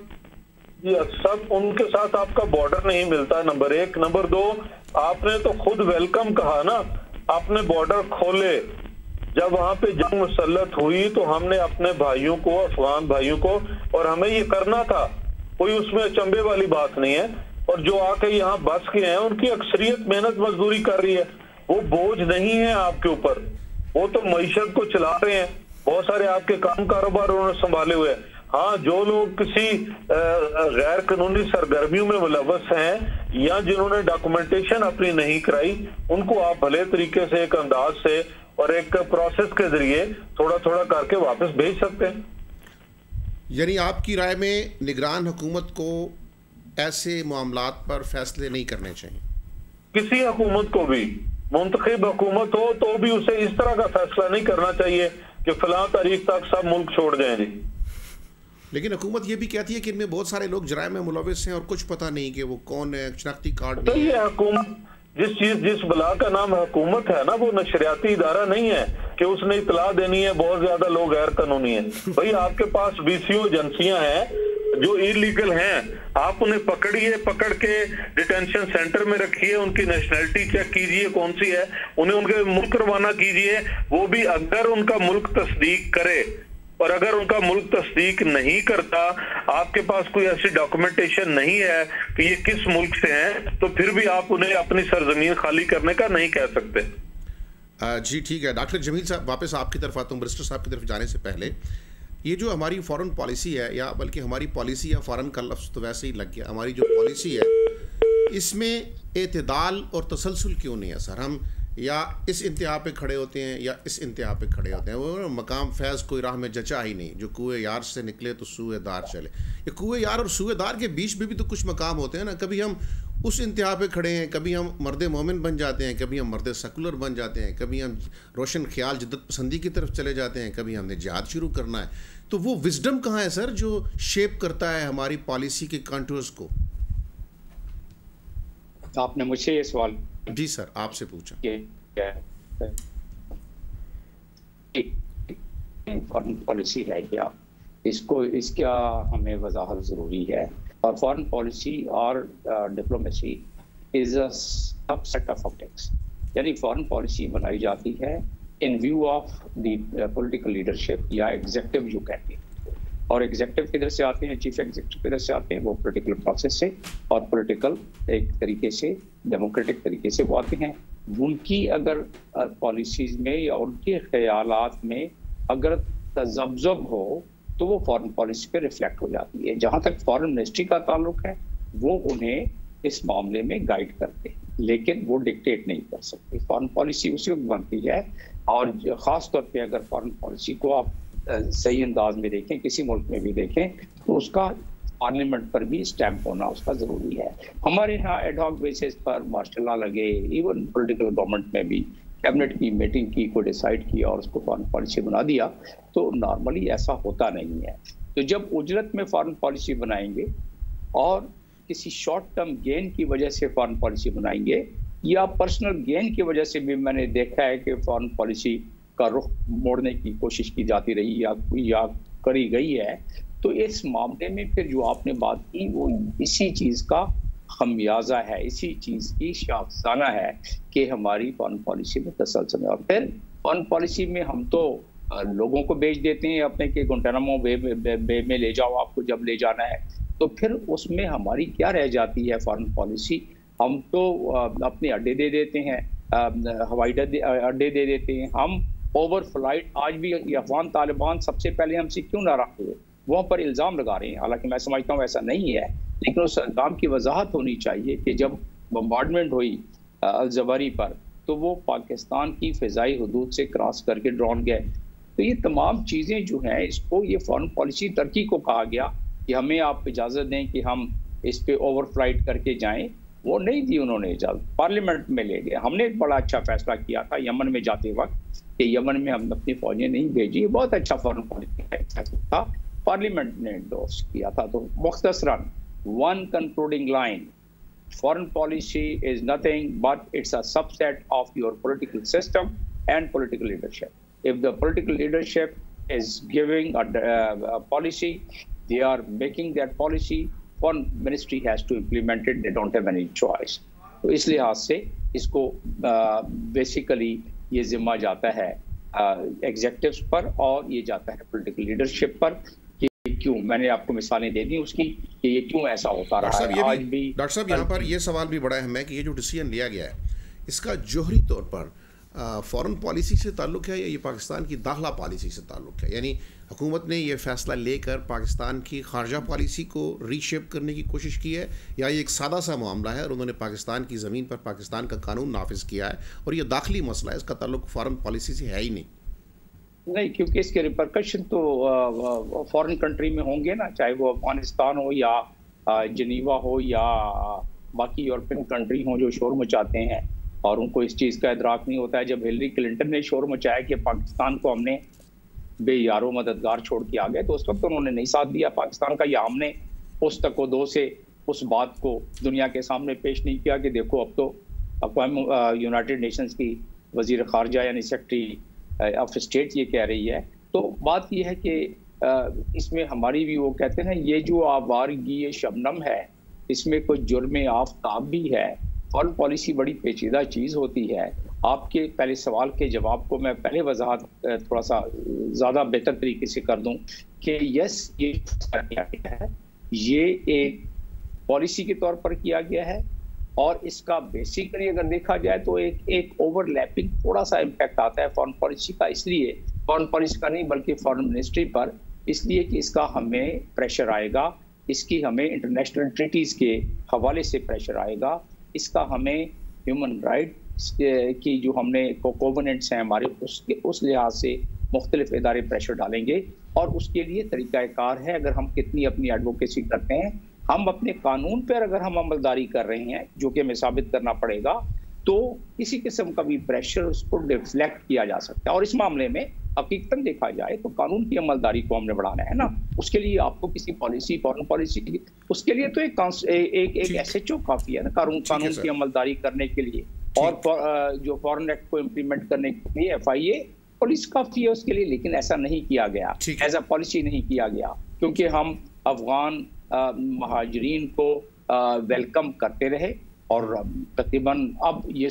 S4: سب ان کے ساتھ آپ کا بارڈر نہیں ملتا, نمبر ایک. نمبر دو, آپ نے تو خود ویلکم کہا نا, آپ نے بارڈر کھولے. جب وہاں پہ جنگ مسلط ہوئی تو ہم نے اپنے بھائیوں کو, افغان بھائیوں کو, اور ہمیں یہ کرنا تھا, کوئی اس میں اچنبے والی بات نہیں ہے. اور جو آ کے یہاں بس کے ہیں ان کی اکثریت محنت مزدوری کر رہی ہے, وہ بوجھ نہیں ہے آپ کے اوپر, وہ تو معیشت کو چلا رہے ہیں. بہت سارے آپ کے کام کاروبار انہوں نے سنبھالے ہوئے. ہاں, جو لوگ کسی غیر قانونی سرگرمیوں میں ملوث ہیں یا جنہوں نے ڈاکومنٹیشن اپنی نہیں کرائی, ان کو آپ بھلے طریقے سے ایک انداز سے اور ایک پروسیس کے ذریعے تھوڑا تھوڑا کر کے واپس بھیج سکتے ہیں.
S1: یعنی آپ کی رائے میں نگران حکومت کو ایسے معاملات پر فیصلے نہیں کرنے چاہیے؟
S4: کسی حکومت کو بھی, منتخب حکومت ہو تو بھی اسے اس طرح کا فیصلہ نہیں کرنا چاہیے کہ فلاں تاریخ تک سب ملک چھوڑ جائیں. جی
S1: لیکن حکومت یہ بھی کہتی ہے کہ ان میں بہت سارے لوگ جرائم میں ملوث ہیں اور کچھ پتہ نہیں کہ وہ کون ہے, شناختی کارڈ.
S4: تو یہ حکومت, جس چیز جس بلا کا نام حکومت ہے نا, وہ نشریاتی ادارہ نہیں ہے کہ اس نے اطلاع دینی ہے بہت زیادہ لوگ غیر قانونی ہیں. بھائی آپ کے پاس بی سی او ایجنسیاں ہیں جو ایلیگل ہیں, آپ انہیں پکڑیے, پکڑ کے ڈیٹینشن سینٹر میں رکھیے, ان کی نیشنلٹی چیک کیجئے کون سی ہے, انہیں ان کے ملک روانہ کیجئے. وہ بھی اگر ان کا ملک تصدیق کرے, اور اگر ان کا ملک تصدیق نہیں کرتا, آپ کے پاس کوئی ایسی ڈاکومنٹیشن نہیں ہے کہ یہ کس ملک سے ہیں, تو پھر بھی آپ انہیں اپنی سرزمین خالی کرنے کا نہیں کہہ سکتے.
S1: جی ٹھیک ہے. ڈاکٹر جمیل صاحب, واپس آپ کی طرف آتا ہوں. برسٹر صاحب کی طرف جانے سے پہلے, یہ جو ہماری فارن پالیسی ہے, یا بلکہ ہماری پالیسی یا فارن کا لفظ تو ویسے ہی لگ گیا, ہماری جو پالیسی ہے اس میں اعتدال اور تسلسل کیوں نہیں ہے سر؟ ہم یا اس انتہا پہ کھڑے ہوتے ہیں یا اس انتہا پہ کھڑے ہوتے ہیں. وہ مقام فیض کوئی راہ میں جچا ہی نہیں, جو کوئے یار سے نکلے تو سوئے دار چلے. یہ کوئے یار اور سوئے دار کے بیچ میں بھی تو کچھ مقام ہوتے ہیں نا. کبھی ہم اس انتہا پہ کھڑے ہیں, کبھی ہم مرد مومن بن جاتے ہیں, کبھی ہم مرد سیکولر بن جاتے ہیں, کبھی ہم روشن خیال جدت پسندی کی طرف چلے جاتے ہیں, کبھی ہم نے جہاد شروع کرنا ہے. تو وہ وزڈم کہاں ہے سر جو شیپ کرتا ہے ہماری پالیسی کے کانٹورز کو؟
S3: آپ نے مجھ سے یہ سوال.
S1: جی سر, آپ سے پوچھا.
S3: فارن پالیسی ہے کیا, اس کو اس کا ہمیں وضاحت ضروری ہے. اور فارن پالیسی اور diplomacy is a subset of objects. یعنی فارن پالیسی بنائی جاتی ہے in view of the political leadership یا ایگزیکٹو یو کہتے ہیں, اور ایگزیکٹو کدھر سے آتے ہیں, چیف ایگزیکٹو کدھر سے آتے ہیں, وہ پولیٹیکل پروسیس سے اور پولیٹیکل ایک طریقے سے ڈیموکریٹک طریقے سے وہ آتے ہیں. ان کی اگر پالیسیز میں یا ان کے خیالات میں اگر تذبذب ہو تو وہ فارن پالیسی پہ ریفلیکٹ ہو جاتی ہے. جہاں تک فارن منسٹری کا تعلق ہے وہ انہیں اس معاملے میں گائیڈ کرتے ہیں, لیکن وہ ڈکٹیٹ نہیں کر سکتے. فارن پالیسی اسی وقت بنتی ہے, اور خاص طور پہ اگر فارن پالیسی کو آپ صحیح انداز میں دیکھیں, کسی ملک میں بھی دیکھیں, تو اس کا پارلیمنٹ پر بھی اسٹیمپ ہونا اس کا ضروری ہے. ہمارے یہاں ایڈ ہاک بیسس پر مارشل لا لگے, ایون پولیٹیکل گورنمنٹ میں بھی کیبنٹ کی میٹنگ کی, کو ڈیسائیڈ کیا اور اس کو فارن پالیسی بنا دیا, تو نارملی ایسا ہوتا نہیں ہے. تو جب اجرت میں فارن پالیسی بنائیں گے اور کسی شارٹ ٹرم گین کی وجہ سے فارن پالیسی بنائیں گے, یا پرسنل گین کی وجہ سے بھی میں نے دیکھا ہے کہ فارن پالیسی کا رخ موڑنے کی کوشش کی جاتی رہی یا یا کری گئی ہے, تو اس معاملے میں پھر جو آپ نے بات کی وہ اسی چیز کا خمیازہ ہے, اسی چیز کی شاخسانہ ہے کہ ہماری فارن پالیسی میں تسلسل ہے. اور پھر فارن پالیسی میں ہم تو لوگوں کو بیچ دیتے ہیں اپنے کہ گنٹانامو بے بے میں لے جاؤ آپ کو جب لے جانا ہے, تو پھر اس میں ہماری کیا رہ جاتی ہے فارن پالیسی؟ ہم تو اپنے اڈے دے دیتے ہیں, ہوائی اڈے دے دیتے ہیں, ہم اوور فلائٹ آج بھی افغان طالبان سب سے پہلے ہم سے کیوں نہ رکھتے, وہاں پر الزام لگا رہے ہیں, حالانکہ میں سمجھتا ہوں ایسا نہیں ہے. لیکن اس اقدام کی وضاحت ہونی چاہیے کہ جب بمبارڈمنٹ ہوئی الزبری پر تو وہ پاکستان کی فضائی حدود سے کراس کر کے ڈرون گئے. تو یہ تمام چیزیں جو ہیں اس کو یہ فارن پالیسی ترقی کو کہا گیا کہ ہمیں آپ اجازت دیں کہ ہم اس پہ اوور فلائٹ کر کے جائیں. وہ نہیں دی انہوں نے اجازت, پارلیمنٹ میں لے گئے. ہم نے ایک بڑا اچھا فیصلہ کیا تھا یمن میں جاتے وقت کہ یمن میں ہم اپنی فوجیں نہیں بھیجی. بہت اچھا فارن پالیسی تھا, پارلیمنٹ نے انڈورس کیا تھا. تو مختصراً one concluding line, foreign policy is nothing but it's a subset of your political system and political leadership. If the political leadership is giving a, uh, a policy, they are making that policy, foreign ministry has to implement it, they don't have any choice. تو اس لحاظ سے اس کو basically یہ ذمہ جاتا ہے executives پر اور یہ جاتا ہے پولیٹیکل لیڈرشپ پر. کیوں میں نے آپ کو مثالیں دے دی اس کی کہ یہ کیوں ایسا ہوتا رہا ہے. آج بھی
S1: ڈاکٹر صاحب یہاں پر یہ سوال بھی بڑا اہم ہے کہ یہ جو ڈیسیژن لیا گیا ہے اس کا جوہری طور پر فارن پالیسی سے تعلق ہے یا یہ پاکستان کی داخلہ پالیسی سے تعلق ہے؟ یعنی حکومت نے یہ فیصلہ لے کر پاکستان کی خارجہ پالیسی کو ری شیپ کرنے کی کوشش کی ہے یا یہ ایک سادہ سا معاملہ ہے اور انہوں نے پاکستان کی زمین پر پاکستان کا قانون نافذ کیا ہے اور یہ داخلی مسئلہ ہے, اس کا تعلق فارن پالیسی سے ہے ہی نہیں؟
S3: نہیں, کیونکہ اس کے ریپرکشن تو فارن کنٹری میں ہوں گے نا, چاہے وہ افغانستان ہو یا جنیوا ہو یا باقی یورپین کنٹری ہوں جو شور مچاتے ہیں اور ان کو اس چیز کا ادراک نہیں ہوتا ہے. جب ہلری کلنٹن نے شور مچایا کہ پاکستان کو ہم نے بے یارو مددگار چھوڑ کے آ گئے تو اس وقت انہوں نے نہیں ساتھ دیا پاکستان کا, یا ہم نے اس تک و دو سے اس بات کو دنیا کے سامنے پیش نہیں کیا کہ دیکھو اب تو اقوام یونائٹڈ نیشنز کی وزیر خارجہ یعنی سیکرٹری آف اسٹیٹ یہ کہہ رہی ہے. تو بات یہ ہے کہ اس میں ہماری بھی وہ کہتے ہیں یہ جو آوارگی شبنم ہے اس میں کوئی جرم آفتاب بھی ہے. فارن پالیسی بڑی پیچیدہ چیز ہوتی ہے. آپ کے پہلے سوال کے جواب کو میں پہلے وضاحت تھوڑا سا زیادہ بہتر طریقے سے کر دوں کہ یس یہ کیا گیا ہے, یہ ایک پالیسی کے طور پر کیا گیا ہے اور اس کا بیسیکلی اگر دیکھا جائے تو ایک ایک اوور لیپنگ تھوڑا سا امپیکٹ آتا ہے فارن پالیسی کا, اس لیے فارن پالیسی کا نہیں بلکہ فارن منسٹری پر, اس لیے کہ اس کا ہمیں پریشر آئے گا, اس کی ہمیں انٹرنیشنل ٹریٹیز کے حوالے سے پریشر آئے گا, اس کا ہمیں ہیومن رائٹس کی جو ہم نے کووننٹس ہیں ہمارے اس کے اس لحاظ سے مختلف ادارے پریشر ڈالیں گے اور اس کے لیے طریقہ کار ہے. اگر ہم کتنی اپنی ایڈوکیسی کرتے ہیں, ہم اپنے قانون پر اگر ہم عملداری کر رہے ہیں جو کہ ہمیں ثابت کرنا پڑے گا تو کسی قسم کا بھی پریشر اس کو ڈیفلیکٹ کیا جا سکتا ہے. اور اس معاملے میں حقیقتاً دیکھا جائے تو قانون کی عملداری کو ہم نے بڑھانا ہے نا, اس کے لیے آپ کو کسی پالیسی فارن پالیسی اس کے لیے تو ایک ایک ایک ایس ایچ او کافی ہے نا قانون قانون کی عملداری کرنے کے لیے, اور جو فارن ایکٹ کو امپلیمنٹ کرنے کے لیے ایف آئی اے پولیس کافی ہے اس کے لیے. لیکن ایسا نہیں کیا گیا, ایز اے پالیسی نہیں کیا گیا, کیونکہ ہم افغان مہاجرین کو ویلکم کرتے رہے اور تقریباً اب یہ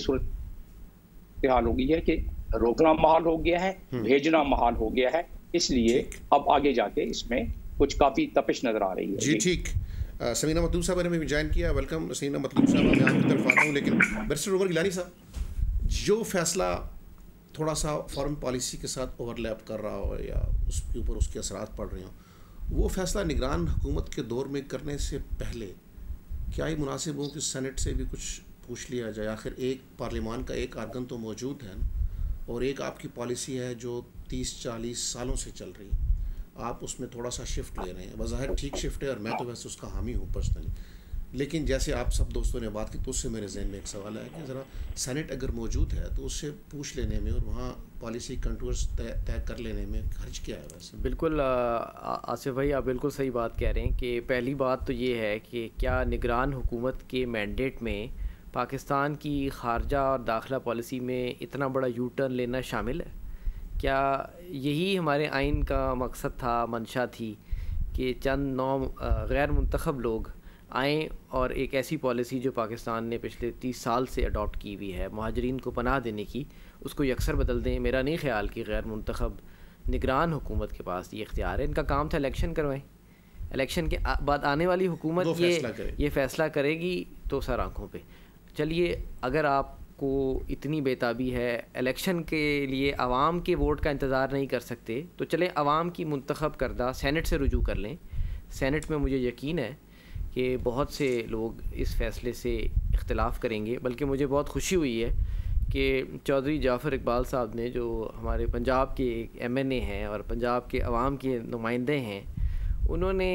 S3: صورت حال ہو گئی ہے کہ روکنا محال ہو گیا ہے, بھیجنا محال ہو گیا ہے. اس لیے اب آگے جا کے اس میں کچھ کافی تپش نظر آ رہی ہے.
S1: جی ٹھیک, سمینہ مطلوب صاحب نے بھی جوائن کیا, ویلکم سمینہ مطلوب صاحب. میں آپ کی طرف آتا ہوں, لیکن بیرسٹر عمر گیلانی صاحب, جو فیصلہ تھوڑا سا فارن پالیسی کے ساتھ اوور لیپ کر رہا ہو یا اس کے اوپر اس کے اثرات پڑ رہے ہوں, وہ فیصلہ نگران حکومت کے دور میں کرنے سے پہلے کیا یہ مناسب ہو کہ سینٹ سے بھی کچھ پوچھ لیا جائے؟ آخر ایک پارلیمان کا ایک آرگن تو موجود ہے اور ایک آپ کی پالیسی ہے جو تیس چالیس سالوں سے چل رہی ہے, آپ اس میں تھوڑا سا شفٹ لے رہے ہیں. بظاہر ٹھیک شفٹ ہے اور میں تو ویسے اس کا حامی ہوں پرسنلی, لیکن جیسے آپ سب دوستوں نے بات کی تو اس سے میرے ذہن میں ایک سوال ہے کہ ذرا سینٹ اگر موجود ہے تو اس سے پوچھ لینے میں اور وہاں پالیسی کنٹورز طے کر لینے میں خرچ کیا ہے ویسے؟
S2: بالکل آصف بھائی, آپ بالکل صحیح بات کہہ رہے ہیں کہ پہلی بات تو یہ ہے کہ کیا نگران حکومت کے مینڈیٹ میں پاکستان کی خارجہ اور داخلہ پالیسی میں اتنا بڑا یو ٹرن لینا شامل ہے؟ کیا یہی ہمارے آئین کا مقصد تھا, منشا تھی کہ چند نو غیر منتخب لوگ آئیں اور ایک ایسی پالیسی جو پاکستان نے پچھلے تیس سال سے اڈاپٹ کی ہوئی ہے مہاجرین کو پناہ دینے کی, اس کو یکسر بدل دیں؟ میرا نہیں خیال کہ غیر منتخب نگران حکومت کے پاس یہ اختیار ہے. ان کا کام تھا الیکشن کروائیں, الیکشن کے بعد آنے والی حکومت یہ یہ فیصلہ کرے گی تو سر آنکھوں پہ. چلیے, اگر آپ کو اتنی بےتابی ہے, الیکشن کے لیے عوام کے ووٹ کا انتظار نہیں کر سکتے, تو چلیں عوام کی منتخب کردہ سینٹ سے رجوع کر لیں. سینٹ میں مجھے یقین ہے کہ بہت سے لوگ اس فیصلے سے اختلاف کریں گے، بلکہ مجھے بہت خوشی ہوئی ہے کہ چودھری جعفر اقبال صاحب نے، جو ہمارے پنجاب کے ایک ایم این اے ہیں اور پنجاب کے عوام کے نمائندے ہیں، انہوں نے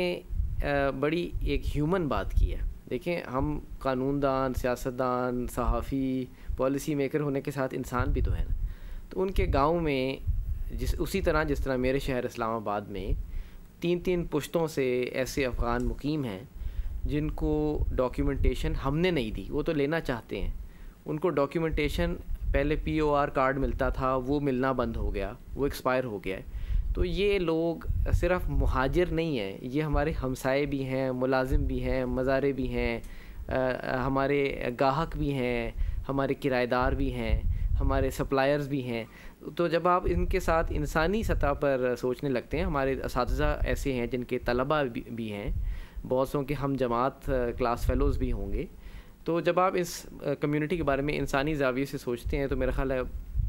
S2: بڑی ایک ہیومن بات کی ہے. دیکھیں، ہم قانون دان، سیاستدان، صحافی، پالیسی میکر ہونے کے ساتھ انسان بھی تو ہیں. تو ان کے گاؤں میں جس اسی طرح جس طرح میرے شہر اسلام آباد میں تین تین پشتوں سے ایسے افغان مقیم ہیں جن کو ڈاکیومنٹیشن ہم نے نہیں دی، وہ تو لینا چاہتے ہیں. ان کو ڈاکیومنٹیشن پہلے پی او آر کارڈ ملتا تھا، وہ ملنا بند ہو گیا، وہ ایکسپائر ہو گیا ہے. تو یہ لوگ صرف مہاجر نہیں ہیں، یہ ہمارے ہمسائے بھی ہیں، ملازم بھی ہیں، مزارے بھی ہیں، ہمارے گاہک بھی ہیں، ہمارے کرایہ دار بھی ہیں، ہمارے سپلائرز بھی ہیں. تو جب آپ ان کے ساتھ انسانی سطح پر سوچنے لگتے ہیں، ہمارے اساتذہ ایسے ہیں جن کے طلباء بھی ہیں، بہت سوں کے ہم جماعت کلاس فیلوز بھی ہوں گے. تو جب آپ اس کمیونٹی کے بارے میں انسانی زاویے سے سوچتے ہیں تو میرا خیال ہے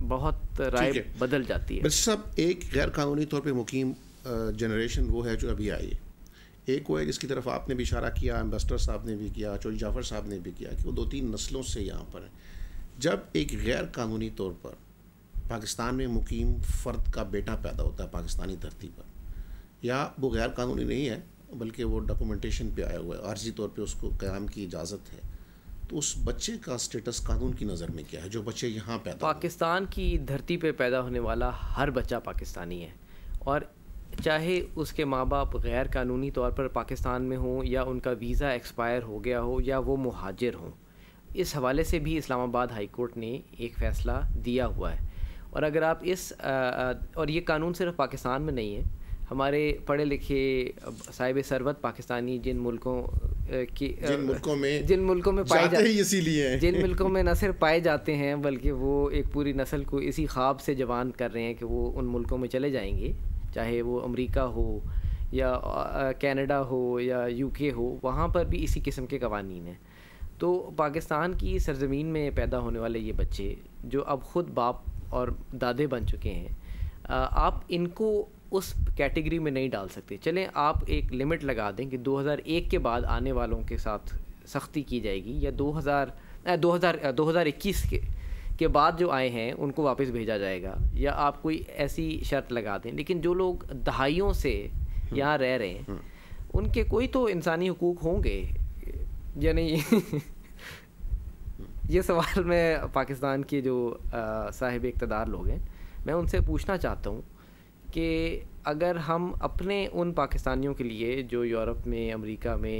S2: بہت رائے بدل جاتی ہے.
S1: بس سب ایک غیر قانونی طور پہ مقیم جنریشن وہ ہے جو ابھی آئی ہے. ایک وہ ہے جس کی طرف آپ نے بھی اشارہ کیا، امبیسڈر صاحب نے بھی کیا، چودھری جعفر صاحب نے بھی کیا، کہ وہ دو تین نسلوں سے یہاں پر ہیں. جب ایک غیر قانونی طور پر پاکستان میں مقیم فرد کا بیٹا پیدا ہوتا ہے پاکستانی دھرتی پر، یا وہ غیر قانونی نہیں ہے بلکہ وہ ڈاکومنٹیشن پہ آیا ہوا ہے، عارضی طور پہ اس کو قیام کی اجازت ہے، تو اس بچے کا سٹیٹس قانون کی نظر میں کیا ہے جو بچے یہاں پیدا
S2: پاکستان کی دھرتی پہ پیدا ہونے والا ہر بچہ پاکستانی ہے، اور چاہے اس کے ماں باپ غیر قانونی طور پر پاکستان میں ہوں یا ان کا ویزا ایکسپائر ہو گیا ہو یا وہ مہاجر ہوں. اس حوالے سے بھی اسلام آباد ہائی کورٹ نے ایک فیصلہ دیا ہوا ہے. اور اگر آپ اس اور یہ قانون صرف پاکستان میں نہیں ہے، ہمارے پڑھے لکھے صاحب ثروت پاکستانی جن ملکوں کی
S1: جن ملکوں میں
S2: جن ملکوں میں پائے جاتے ہیں
S1: اسی لیے
S2: جن ملکوں میں نہ صرف پائے جاتے ہیں بلکہ وہ ایک پوری نسل کو اسی خواب سے جوان کر رہے ہیں کہ وہ ان ملکوں میں چلے جائیں گے، چاہے وہ امریکہ ہو یا کینیڈا ہو یا یو کے ہو، وہاں پر بھی اسی قسم کے قوانین ہیں. تو پاکستان کی سرزمین میں پیدا ہونے والے یہ بچے جو اب خود باپ اور دادے بن چکے ہیں، آپ ان کو اس کیٹیگری میں نہیں ڈال سکتے. چلیں آپ ایک لمٹ لگا دیں کہ دو ہزار ایک کے بعد آنے والوں کے ساتھ سختی کی جائے گی، یا دو ہزار دو ہزار دو ہزار اکیس کے کے بعد جو آئے ہیں ان کو واپس بھیجا جائے گا، یا آپ کوئی ایسی شرط لگا دیں. لیکن جو لوگ دہائیوں سے یہاں رہ رہے ہیں ان کے کوئی تو انسانی حقوق ہوں گے یا نہیں؟ یہ سوال میں پاکستان کے جو صاحب اقتدار لوگ ہیں میں ان سے پوچھنا چاہتا ہوں کہ اگر ہم اپنے ان پاکستانیوں کے لیے جو یورپ میں، امریکہ میں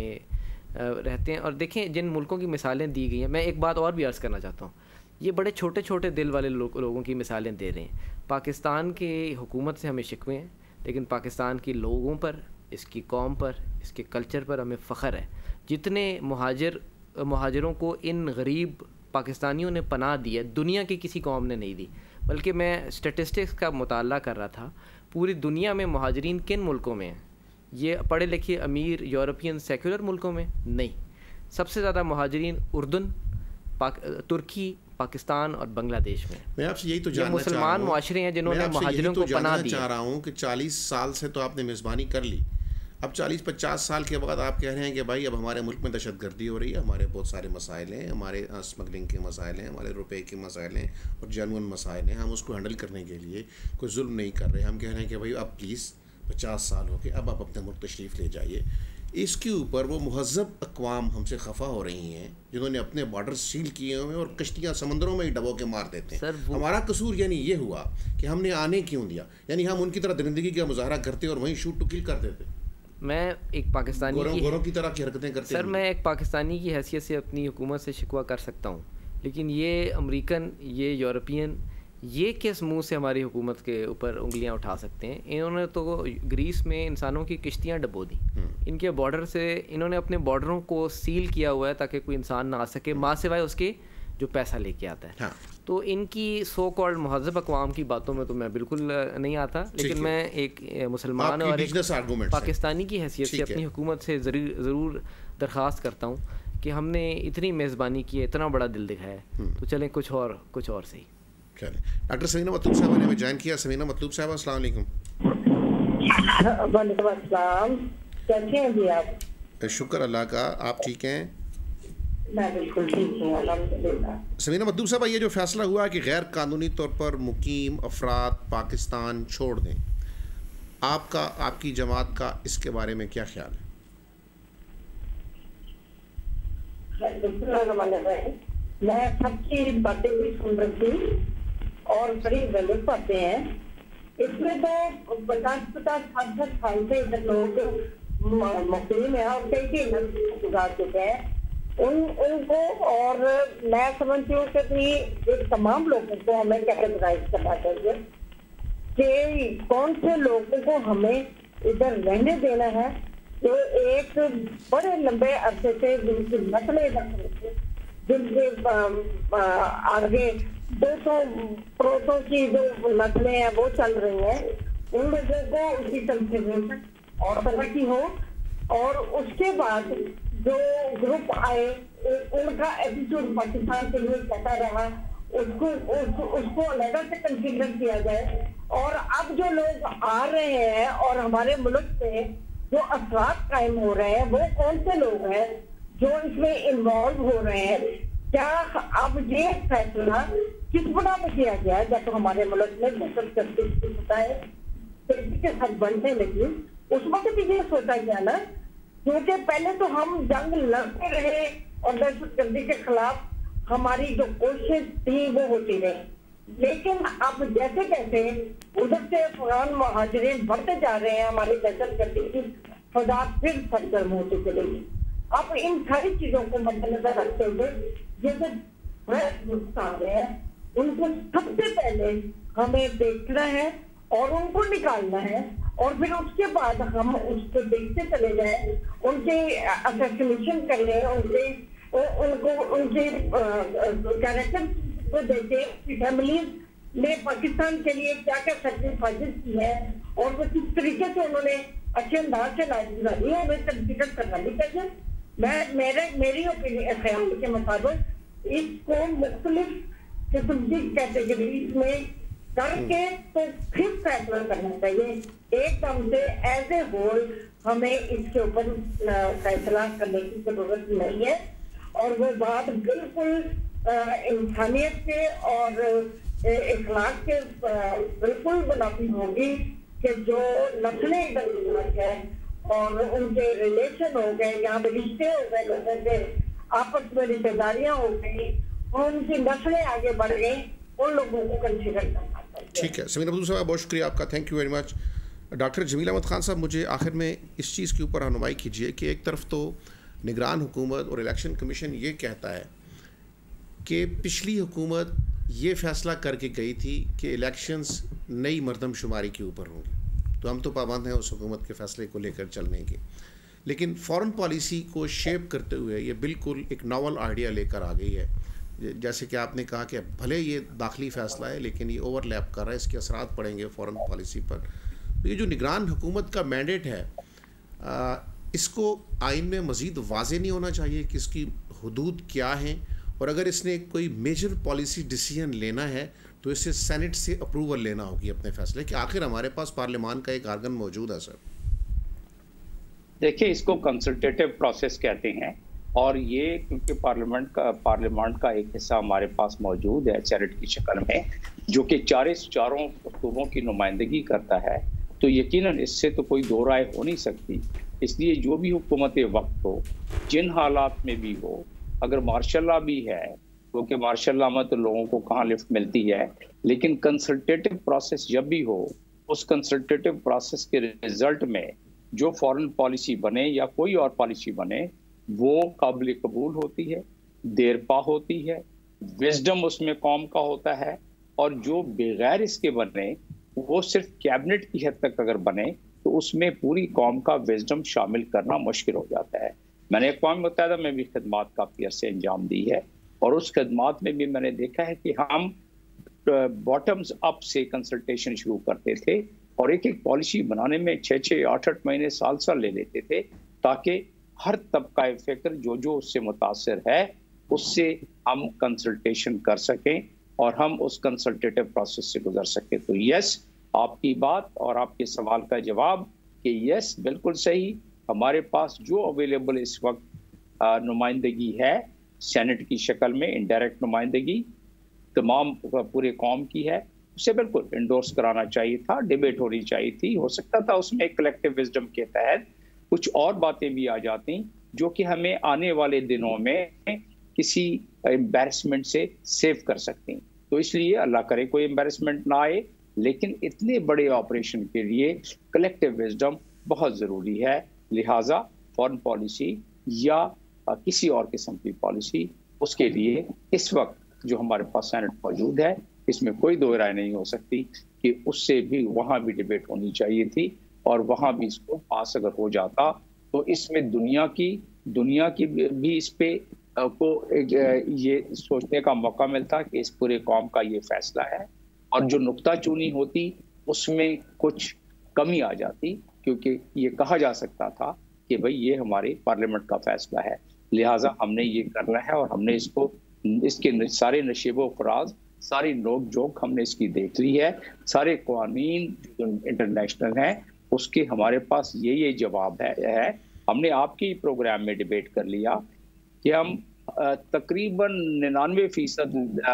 S2: رہتے ہیں، اور دیکھیں جن ملکوں کی مثالیں دی گئی ہیں، میں ایک بات اور بھی عرض کرنا چاہتا ہوں، یہ بڑے چھوٹے چھوٹے دل والے لوگوں کی مثالیں دے رہے ہیں. پاکستان کے حکومت سے ہمیں شکوے ہیں، لیکن پاکستان کے لوگوں پر، اس کی قوم پر، اس کے کلچر پر ہمیں فخر ہے. جتنے مہاجر مہاجروں کو ان غریب پاکستانیوں نے پناہ دی ہے، دنیا کی کسی قوم نے نہیں دی. بلکہ میں اسٹیٹسٹکس کا مطالعہ کر رہا تھا، پوری دنیا میں مہاجرین کن ملکوں میں ہیں؟ یہ پڑھے لکھے امیر یورپین سیکولر ملکوں میں نہیں. سب سے زیادہ مہاجرین اردن، پاک ترکی، پاکستان اور بنگلہ دیش میں.
S1: میں آپ سے یہی تو جاننا
S2: مسلمان معاشرے ہیں جنہوں نے مہاجروں کو پناہ دی.
S1: چاہ رہا ہوں کہ چالیس سال سے تو آپ نے میزبانی کر لی، اب چالیس پچاس سال کے بعد آپ کہہ رہے ہیں کہ بھائی اب ہمارے ملک میں دہشت گردی ہو رہی ہے، ہمارے بہت سارے مسائل ہیں، ہمارے اسمگلنگ کے مسائل ہیں، ہمارے روپے کے مسائل ہیں اور جینون مسائل ہیں، ہم اس کو ہینڈل کرنے کے لیے کوئی ظلم نہیں کر رہے. ہم کہہ رہے ہیں کہ بھائی اب پلیز پچاس سال ہو کے اب آپ اپنے ملک تشریف لے جائیے. اس کے اوپر وہ مہذب اقوام ہم سے خفا ہو رہی ہیں جنہوں نے اپنے بارڈر سیل کیے ہوئے اور کشتیاں سمندروں میں ہی ڈبو کے مار دیتے ہیں. ہمارا قصور یعنی یہ ہوا کہ ہم نے آنے کیوں دیا؟ یعنی ہم ان کی طرح درندگی کا مظاہرہ کرتے اور وہیں شوٹ ٹو کل کر دیتے.
S2: میں ایک پاکستانی
S1: گوروں گوروں کی طرح کی حرکتیں کرتے
S2: سر میں ایک پاکستانی کی حیثیت سے اپنی حکومت سے شکوہ کر سکتا ہوں، لیکن یہ امریکن، یہ یورپین، یہ کس منہ سے ہماری حکومت کے اوپر انگلیاں اٹھا سکتے ہیں؟ انہوں نے تو گریس میں انسانوں کی کشتیاں ڈبو دیں. ان کے بارڈر سے انہوں نے اپنے بارڈروں کو سیل کیا ہوا ہے تاکہ کوئی انسان نہ آ سکے ماں سوائے اس کے جو پیسہ لے کے آتا ہے. تو ان کی سو کالڈ مہذب اقوام کی باتوں میں تو میں بالکل نہیں آتا، لیکن میں ایک مسلمان اور ایک پاکستانی کی حیثیت سے اپنی حکومت سے ضرور درخواست کرتا ہوں کہ ہم نے اتنی میزبانی کی ہے، اتنا بڑا دل دکھایا ہے، تو چلیں کچھ اور کچھ اور صحیح.
S1: ڈاکٹر سمینہ مطلوب صاحبہ نے ہمیں جوائن کیا. سمینہ مطلوب صاحبہ السلام علیکم.
S5: وعلیکم السلام، کیسے ہیں جی آپ؟
S1: شکر اللہ کا. آپ ٹھیک ہیں؟
S5: میں بالکل ٹھیک ہوں الحمدللہ.
S1: سمینا مطلوب صاحب، یہ جو فیصلہ ہوا کہ غیر قانونی طور پر مقیم افراد پاکستان چھوڑ دیں، آپ کا آپ کی جماعت کا اس کے بارے میں کیا خیال ہے؟
S5: میں سب کی باتیں بھی سن رہی تھی اور بڑی غلط باتیں ہیں. اس میں تو پچاس پچاس سات سات سال سے ادھر لوگ مقیم ہیں اور کئی کئی گزار چکے ہیں ان ان کو. اور میں سمجھتی ہوں کہ تمام لوگوں کو ہمیں کیٹیگرائز کرنا چاہیے کہ کون سے لوگوں کو ہمیں ادھر رہنے دینا ہے جو ایک بڑے لمبے عرصے سے جن کی نسلیں ادھر جن کے آگے دو سو پروسوں کی جو نسلیں ہیں وہ چل رہی ہیں، ان لوگوں کو اسی کنسیڈریشن اور ترقی ہو. اور اس کے بعد جو گروپ آئے ان کا ایٹیٹیوڈ پاکستان کے لیے کیسا رہا اس کو اس کو علیحدہ سے کنسیڈر کیا جائے. اور اب جو لوگ آ رہے ہیں اور ہمارے ملک میں جو اثرات قائم ہو رہے ہیں وہ کون سے لوگ ہیں جو اس میں انوالو ہو رہے ہیں. کیا اب یہ فیصلہ کس بنا پہ کیا گیا جب ہمارے ملک میں دہشت گردی کی فتح کے ساتھ بڑھنے لگی؟ اس وقت یہ سوچا گیا نا، کیونکہ پہلے تو ہم جنگ لڑتے رہے اور دہشت گردی کے خلاف ہماری جو کوشش تھی وہ ہوتی رہی. لیکن اب جیسے جیسے ادھر سے افغان مہاجرین بڑھتے جا رہے ہیں ہماری دہشت گردی کی فضا پھر سرگرم ہوتی چلے گی. اب ان ساری چیزوں کو مد نظر رکھتے ہوئے یہ جو نقصان ہے ان کو سب سے پہلے ہمیں دیکھنا ہے اور ان کو نکالنا ہے اور پھر اس کے بعد ہم اس کو دیکھتے چلے جائیں، ان کے اسیسنیشن کر لیں، ان کے ان کو ان کے کیریکٹر کو دیکھیں کہ فیملیز نے پاکستان کے لیے کیا کیا سیکریفائسز کی ہے اور وہ کس طریقے سے انہوں نے اچھے انداز سے لائف گزاری ہے، ہمیں کنسیڈر کرنا بھی چاہیے. میں میرے میری اوپینین خیال کے مطابق اس کو مختلف قسم کی کیٹیگریز میں کر کے تو پھر فیصلہ کرنا چاہیے. ایک دم سے ایز اے ہول ہمیں اس کے اوپر فیصلہ کرنے کی ضرورت نہیں ہے. اور وہ بات بالکل انسانیت کے اور اخلاق کے بالکل منافی ہوگی کہ جو نسلیں ادھر گزر گئے اور ان کے ریلیشن ہو گئے، یہاں پہ رشتے ہو گئے، لوگوں کے آپس میں رشتے داریاں ہو گئی اور ان کی نسلیں آگے بڑھ گئی، ان لوگوں کو کنسیڈر کرنا چاہیے.
S1: ٹھیک ہے سمین عبدل صاحب، بہت شکریہ آپ کا، thank you very much. Doctor Jamil Ahmed Khan صاحب، مجھے آخر میں اس چیز کے اوپر رہنمائی کیجیے کہ ایک طرف تو نگران حکومت اور الیکشن کمیشن یہ کہتا ہے کہ پچھلی حکومت یہ فیصلہ کر کے گئی تھی کہ الیکشنز نئی مردم شماری کے اوپر ہوں گی، تو ہم تو پابند ہیں اس حکومت کے فیصلے کو لے کر چلنے کے. لیکن فورن پالیسی کو شیپ کرتے ہوئے یہ بالکل ایک ناول آئیڈیا لے کر آ گئی ہے. جیسے کہ آپ نے کہا کہ بھلے یہ داخلی فیصلہ ہے لیکن یہ اوور لیپ کر رہا ہے، اس کے اثرات پڑیں گے فورن پالیسی پر. تو یہ جو نگران حکومت کا مینڈیٹ ہے اس کو آئین میں مزید واضح نہیں ہونا چاہیے کہ اس کی حدود کیا ہیں، اور اگر اس نے کوئی میجر پالیسی ڈیسیژن لینا ہے تو اسے سینٹ سے اپروول لینا ہوگی اپنے فیصلے کہ آخر ہمارے پاس پارلیمان کا ایک آرگن موجود ہے. سر
S3: دیکھیں، اس کو کنسلٹیٹیو پروسیس کہتے ہیں اور یہ کیونکہ پارلیمنٹ کا پارلیمنٹ کا ایک حصہ ہمارے پاس موجود ہے سینٹ کی شکل میں جو کہ چارے چاروں صوبوں کی نمائندگی کرتا ہے، تو یقیناً اس سے تو کوئی دو رائے ہو نہیں سکتی. اس لیے جو بھی حکومت وقت ہو، جن حالات میں بھی ہو، اگر مارشل لا بھی ہے کیونکہ مارشل لا میں تو لوگوں کو کہاں لفٹ ملتی ہے، لیکن کنسلٹیٹیو پروسیس جب بھی ہو، اس کنسلٹیٹیو پروسیس کے رزلٹ میں جو فورن پالیسی بنے یا کوئی اور پالیسی بنے وہ قابل قبول ہوتی ہے، دیر پا ہوتی ہے، وزڈم اس میں قوم کا ہوتا ہے. اور جو بغیر اس کے بنے وہ صرف کیبنٹ کی حد تک اگر بنے تو اس میں پوری قوم کا وزڈم شامل کرنا مشکل ہو جاتا ہے. میں نے اقوام متحدہ میں بھی خدمات کافی عرصے انجام دی ہے اور اس خدمات میں بھی میں نے دیکھا ہے کہ ہم باٹمز اپ سے کنسلٹیشن شروع کرتے تھے اور ایک ایک پالیسی بنانے میں چھ چھ آٹھ آٹھ مہینے سال سال لے لیتے تھے تاکہ ہر طبقہ فکر جو جو اس سے متاثر ہے اس سے ہم کنسلٹیشن کر سکیں اور ہم اس کنسلٹیٹیو پروسیس سے گزر سکیں. تو یس، آپ کی بات اور آپ کے سوال کا جواب کہ یس بالکل صحیح، ہمارے پاس جو اویلیبل اس وقت نمائندگی ہے سینٹ کی شکل میں انڈائریکٹ نمائندگی تمام پورے قوم کی ہے, اسے بالکل انڈورس کرانا چاہیے تھا, ڈیبیٹ ہونی چاہیے تھی. ہو سکتا تھا اس میں کلیکٹیو وزڈم کے تحت کچھ اور باتیں بھی آ جاتی جو کہ ہمیں آنے والے دنوں میں کسی امبیرسمنٹ سے سیو کر سکتی. تو اس لیے اللہ کرے کوئی امبیرسمنٹ نہ آئے, لیکن اتنے بڑے آپریشن کے لیے کلیکٹیو وزڈم بہت ضروری ہے. لہٰذا فارن پالیسی یا کسی اور قسم کی پالیسی اس کے لیے اس وقت جو ہمارے پاس سینٹ موجود ہے اس میں کوئی دو رائے نہیں ہو سکتی کہ اس سے بھی وہاں بھی ڈیبیٹ ہونی چاہیے تھی, اور وہاں بھی اس کو پاس اگر ہو جاتا تو اس میں دنیا کی دنیا کی بھی اس پہ کو یہ سوچنے کا موقع ملتا کہ اس پورے قوم کا یہ فیصلہ ہے, اور جو نکتہ چونی ہوتی اس میں کچھ کمی آ جاتی, کیونکہ یہ کہا جا سکتا تھا کہ بھئی یہ ہمارے پارلیمنٹ کا فیصلہ ہے. لہٰذا ہم نے یہ کرنا ہے, اور ہم نے اس کو اس کے سارے نشیب و فراز ساری نوک جوک ہم نے اس کی دیکھ لی ہے. سارے قوانین جو انٹرنیشنل ہیں اس کے ہمارے پاس یہ یہ جواب ہے. ہم نے آپ کے پروگرام میں ڈیبیٹ کر لیا کہ ہم تقریباً ننانوے فیصد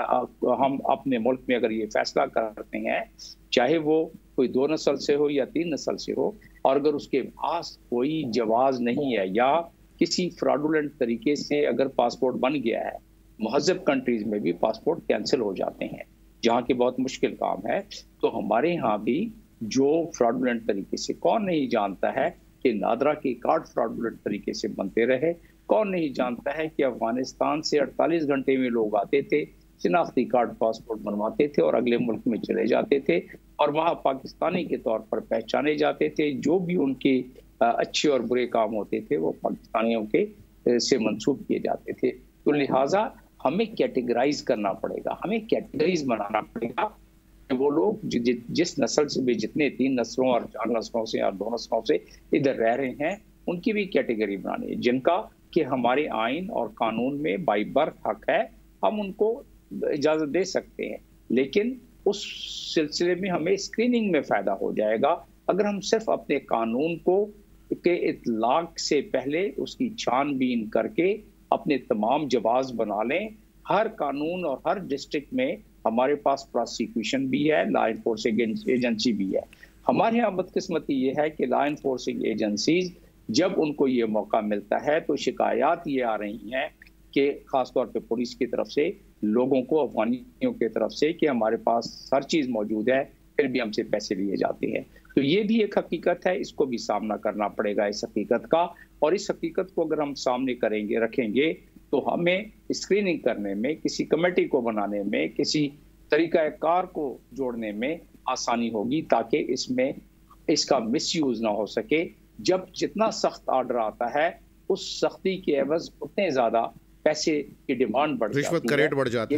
S3: ہم اپنے ملک میں اگر یہ فیصلہ کرتے ہیں, چاہے وہ کوئی دو نسل سے ہو یا تین نسل سے ہو, اور اگر اس کے پاس کوئی جواز نہیں ہے یا کسی فراڈولنٹ طریقے سے اگر پاسپورٹ بن گیا ہے, مہذب کنٹریز میں بھی پاسپورٹ کینسل ہو جاتے ہیں جہاں کی بہت مشکل کام ہے. تو ہمارے ہاں بھی جو فراڈولنٹ طریقے سے, کون نہیں جانتا ہے کہ نادرا کے کارڈ فراڈولنٹ طریقے سے بنتے رہے, کون نہیں جانتا ہے کہ افغانستان سے اڑتالیس گھنٹے میں لوگ آتے تھے, شناختی کارڈ پاسپورٹ بنواتے تھے اور اگلے ملک میں چلے جاتے تھے, اور وہاں پاکستانی کے طور پر پہچانے جاتے تھے. جو بھی ان کے اچھے اور برے کام ہوتے تھے وہ پاکستانیوں کے سے منسوب کیے جاتے تھے. تو لہٰذا ہمیں کیٹیگرائز کرنا پڑے گا, ہمیں کیٹیگریز بنانا پڑے گا کہ وہ لوگ جس نسل سے بھی, جتنے تین نسلوں اور چار نسلوں سے اور دو نسلوں سے ادھر رہ رہے ہیں, ان کی بھی کیٹیگری بنانی ہے, جن کا کہ ہمارے آئین اور قانون میں بائی برتھ حق ہے, ہم ان کو اجازت دے سکتے ہیں. لیکن اس سلسلے میں ہمیں اسکریننگ میں فائدہ ہو جائے گا اگر ہم صرف اپنے قانون کو کے اطلاق سے پہلے اس کی چھان بین کر کے اپنے تمام جواز بنا لیں. ہر قانون اور ہر ڈسٹرکٹ میں ہمارے پاس پروسیکیوشن بھی ہے, لا انفورسنگ ایجنسی بھی ہے. ہمارے یہاں بدقسمتی یہ ہے کہ لا انفورسنگ ایجنسیز جب ان کو یہ موقع ملتا ہے تو شکایات یہ آ رہی ہیں کہ خاص طور پہ پولیس کی طرف سے لوگوں کو, افغانیوں کی طرف سے, کہ ہمارے پاس ہر چیز موجود ہے پھر بھی ہم سے پیسے لیے جاتے ہیں. تو یہ بھی ایک حقیقت ہے, اس کو بھی سامنا کرنا پڑے گا اس حقیقت کا. اور اس حقیقت کو اگر ہم سامنے کریں گے, رکھیں گے, تو ہمیں اسکریننگ کرنے میں, کسی کمیٹی کو بنانے میں, کسی طریقہ کار کو جوڑنے میں آسانی ہوگی, تاکہ اس میں اس کا مس یوز نہ ہو سکے. جب جتنا سخت آرڈر آتا ہے اس سختی کے عوض اتنے زیادہ پیسے کی ڈیمانڈ بڑھ جاتی ہے,
S1: رشوت کا ریٹ بڑھ جاتا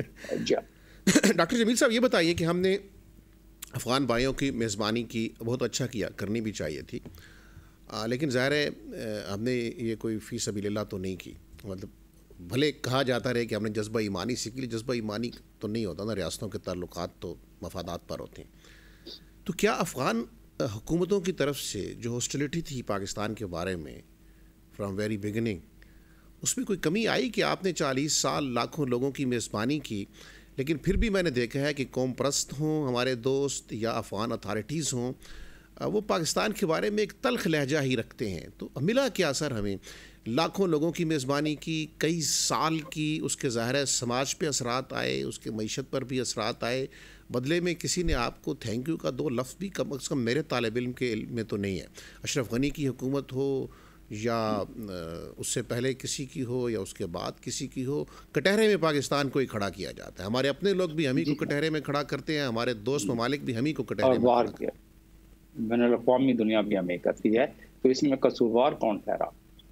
S1: ہے. ڈاکٹر جمیل صاحب یہ بتائیے کہ ہم نے افغان بھائیوں کی میزبانی کی, بہت اچھا کیا, کرنی بھی چاہیے تھی, آ, لیکن ظاہر ہے ہم نے یہ کوئی فی سبیل اللہ تو نہیں کی. مطلب بھلے کہا جاتا رہے کہ ہم نے جذبہ ایمانی سیکھ لی, جذبہ ایمانی تو نہیں ہوتا نا, ریاستوں کے تعلقات تو مفادات پر ہوتے ہیں. تو کیا افغان حکومتوں کی طرف سے جو ہاسٹیلٹی تھی پاکستان کے بارے میں فرام ویری بگننگ, اس میں کوئی کمی آئی کہ آپ نے چالیس سال لاکھوں لوگوں کی میزبانی کی, لیکن پھر بھی میں نے دیکھا ہے کہ قوم پرست ہوں ہمارے دوست یا افغان اتھارٹیز ہوں, وہ پاکستان کے بارے میں ایک تلخ لہجہ ہی رکھتے ہیں. تو ملا کیا اثر ہمیں؟ لاکھوں لوگوں کی میزبانی کی, کئی سال کی, اس کے ظاہر ہے سماج پہ اثرات آئے, اس کے معیشت پر بھی اثرات آئے, بدلے میں کسی نے آپ کو تھینک یو کا دو لفظ بھی کم از کم میرے طالب علم کے علم میں تو نہیں ہے. اشرف غنی کی حکومت ہو یا اس سے پہلے کسی کی ہو یا اس کے بعد کسی کی ہو, کٹہرے میں پاکستان کو ہی کھڑا کیا جاتا ہے. ہمارے اپنے لوگ بھی ہم ہی کو کٹہرے میں کھڑا کرتے ہیں, ہمارے دوست ممالک بھی ہم ہی کو کٹہرے میں کھڑا کرتے ہیں,
S3: بین الاقوامی دنیا بھی ہمیں کرتی ہے. تو اس میں قصوروار کون ٹھہرا؟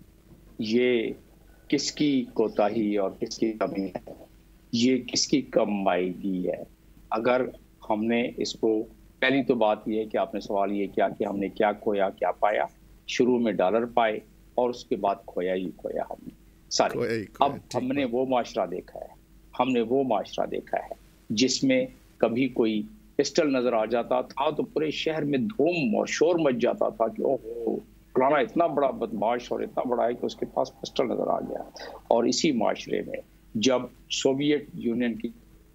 S3: یہ کس کی کوتاہی اور کس کی کمی ہے؟ یہ کس کی کم مائیگی ہے؟ اگر ہم نے اس کو, پہلی تو بات یہ ہے کہ آپ نے سوال یہ کیا کہ ہم نے کیا کھویا کیا پایا. شروع میں ڈالر پائے اور اس کے بعد کھویا ہی کھویا ہم نے سارے. اب ہم نے وہ معاشرہ دیکھا ہے, ہم نے وہ معاشرہ دیکھا ہے جس میں کبھی کوئی پسٹل نظر آ جاتا تھا تو پورے شہر میں دھوم اور شور مچ جاتا تھا کہ اوہ फलाना इतना बड़ा बदमाश और इतना बड़ा है कि उसके पास पिस्टल नजर आ गया। और इसी माशरे में जब सोवियत यूनियन की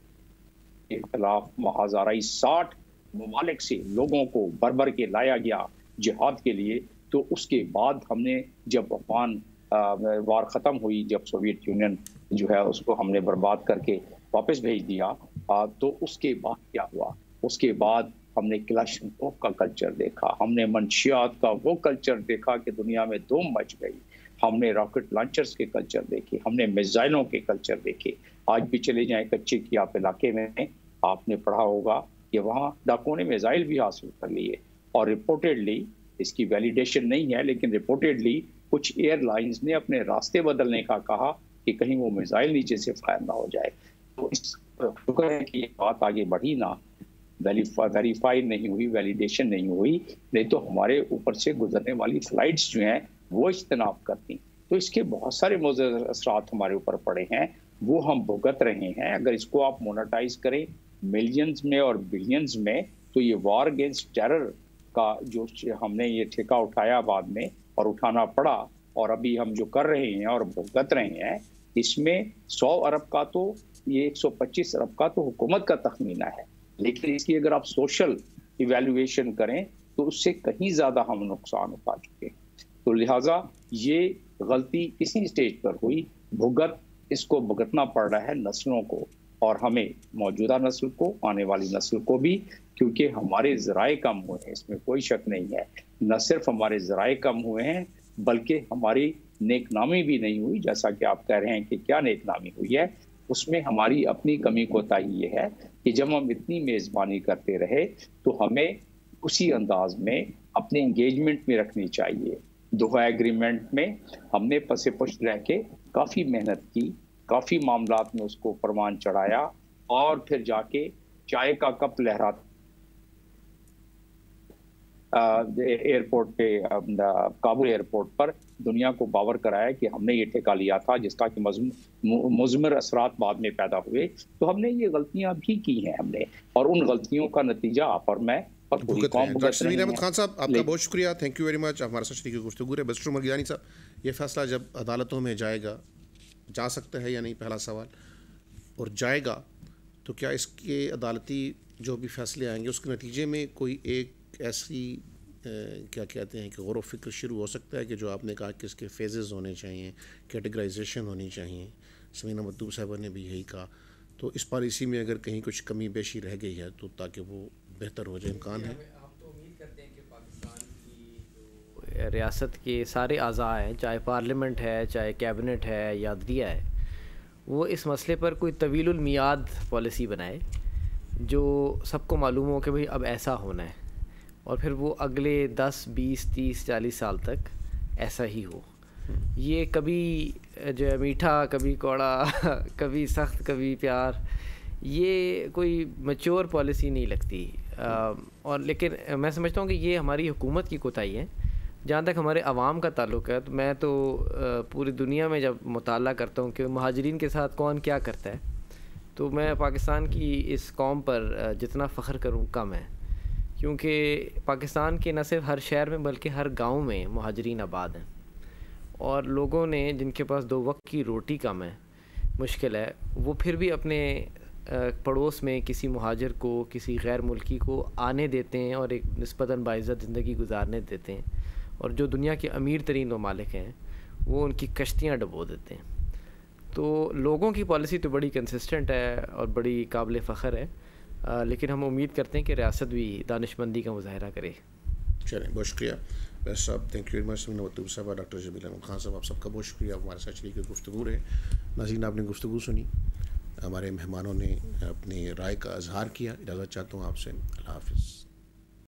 S3: के खिलाफ महाजाराई साठ ममालिक से लोगों को भर भर के लाया गया जिहाद के लिए, तो उसके बाद हमने जब अफगान वार ख़त्म हुई, जब सोवियत यूनियन जो है उसको हमने बर्बाद करके वापस भेज दिया, आ, तो उसके बाद क्या हुआ? उसके बाद हमने क्लाशनकोव का कल्चर देखा, हमने मंशियात का वो कल्चर देखा कि दुनिया में धूम मच गई। हमने रॉकेट लॉन्चर्स के कल्चर देखे, हमने मिसाइलों के कल्चर देखे। आज भी चले जाएं कच्चे की आप इलाके में, आपने पढ़ा होगा कि वहाँ डाकुओं ने मिसाइल भी हासिल कर लिए। और रिपोर्टेडली, इसकी वैलिडेशन नहीं है, लेकिन रिपोर्टेडली कुछ एयरलाइंस ने अपने रास्ते बदलने का कहा कि कहीं वो मिसाइल नीचे से फायर ना हो जाए। तो इस शुक्र है कि ये बात आगे बढ़ी ना, वेरीफाई नहीं हुई, वैलिडेशन नहीं हुई, नहीं तो हमारे ऊपर से गुजरने वाली फ्लाइट्स जो हैं वो इज्तनाब करती। तो इसके बहुत सारे मुज़र असरात हमारे ऊपर पड़े हैं, वो हम भुगत रहे हैं। अगर इसको आप मोनेटाइज करें मिलियंस में और बिलियंस में, तो ये वार अगेंस्ट टेरर का जो हमने ये ठेका उठाया बाद में और उठाना पड़ा, और अभी हम जो कर रहे हैं और भुगत रहे हैं, इसमें सौ अरब का तो ये एक सौ पच्चीस अरब का तो हुकूमत का तखमीना है, लेकिन इसकी अगर आप सोशल इवैल्यूएशन करें तो उससे कहीं ज़्यादा हम नुकसान उठा चुके हैं। तो लिहाजा ये गलती इसी स्टेज पर हुई, भुगत इसको भुगतना पड़ रहा है नस्लों को, और हमें मौजूदा नस्ल को, आने वाली नस्ल को भी, क्योंकि हमारे ज़राए कम हुए हैं, इसमें कोई शक नहीं है। न सिर्फ हमारे ज़राए कम हुए हैं बल्कि हमारी नेकनामी भी नहीं हुई। जैसा कि आप कह रहे हैं कि क्या नेकनामी हुई है, उसमें हमारी अपनी कमी कोताही ये है कि जब हम इतनी मेज़बानी करते रहे तो हमें उसी अंदाज में अपने इंगेजमेंट में रखनी चाहिए। दोहा एग्रीमेंट में हमने पसे पुष्ट रह के काफ़ी मेहनत की, काफ़ी मामलात में उसको परवान चढ़ाया, और फिर जाके चाय का कप लहराता एयरपोर्ट पे, काबुल एयरपोर्ट पर दुनिया को बावर कराया कि हमने ये ठेका लिया था, जिसका कि मुज़मिर असरात बाद में पैदा हुए। तो हमने ये गलतियां भी की हैं हमने, और उन गलतियों का नतीजा आप और मैं और पूरी कौम भुगत रही है।
S1: अहमद खान साहब, आपका बहुत शुक्रिया, थैंक यू वेरी मच, हमारे साथ शरीक गुफ्तगू है। बशर मरगियानी साहब, ये फैसला जब अदालतों में जाएगा, जा सकता है या नहीं, पहला सवाल, और जाएगा तो क्या इसके अदालती जो भी फैसले आएंगे उसके नतीजे में कोई एक ऐसी आ, क्या कहते हैं कि गौर व फिक्र शुरू हो सकता है कि जो आपने कहा कि इसके फेजेस होने चाहिए, कैटेगराइजेशन होनी चाहिए, समीना मकदूम साहबा ने भी यही कहा, तो इस पॉलिसी में अगर कहीं कुछ कमी बेशी रह गई है तो ताकि वो बेहतर हो जाए, इम्कान है?
S2: हम तो उम्मीद करते हैं कि पाकिस्तान की जो रियासत के सारे अज़ा हैं, चाहे पार्लियामेंट है, चाहे कैबिनेट है या अदलिया है, वो इस मसले पर कोई तवीलुल मियाद पॉलिसी बनाए जो सबको मालूम हो कि भाई अब ऐसा होना है, और फिर वो अगले दस बीस तीस चालीस साल तक ऐसा ही हो। ये कभी जो है मीठा, कभी कौड़ा, कभी सख्त, कभी प्यार, ये कोई मैच्योर पॉलिसी नहीं लगती। आ, और लेकिन मैं समझता हूँ कि ये हमारी हुकूमत की कोताही है। जहाँ तक हमारे अवाम का ताल्लुक़ है, तो मैं तो पूरी दुनिया में जब मुताला करता हूँ कि महाजरीन के साथ कौन क्या करता है, तो मैं पाकिस्तान की इस कौम पर जितना फ़ख्र करूँ कम है, क्योंकि पाकिस्तान के न सिर्फ हर शहर में बल्कि हर गांव में मुहाजिरीन आबाद हैं, और लोगों ने जिनके पास दो वक्त की रोटी कम है, मुश्किल है, वो फिर भी अपने पड़ोस में किसी मुहाजिर को, किसी गैर मुल्की को आने देते हैं और एक निस्बतन बाइज़्ज़त ज़िंदगी गुजारने देते हैं, और जो दुनिया के अमीर तरीन ममालिक हैं वो उनकी कश्तियाँ डुबो देते हैं। तो लोगों की पॉलिसी तो बड़ी कंसिस्टेंट है और बड़ी काबिल फ़ख्र है, आ, लेकिन हम उम्मीद करते हैं कि रियासत भी दानिशमंदी का मुजाहरा करे।
S1: चलें, बहुत शुक्रिया वैसे साहब, thank you very much. Sameena Makhdoom साहब, डॉक्टर जमील अहमद खान साहब, आप सबका बहुत शुक्रिया हमारे साथ शरीक गुफ्तगू रहे। नाज़रीन, आपने गुफ्तगू सुनी, हमारे मेहमानों ने अपनी राय का इजहार किया। इजाज़त चाहता हूँ आपसे, अल्लाह हाफ़िज़।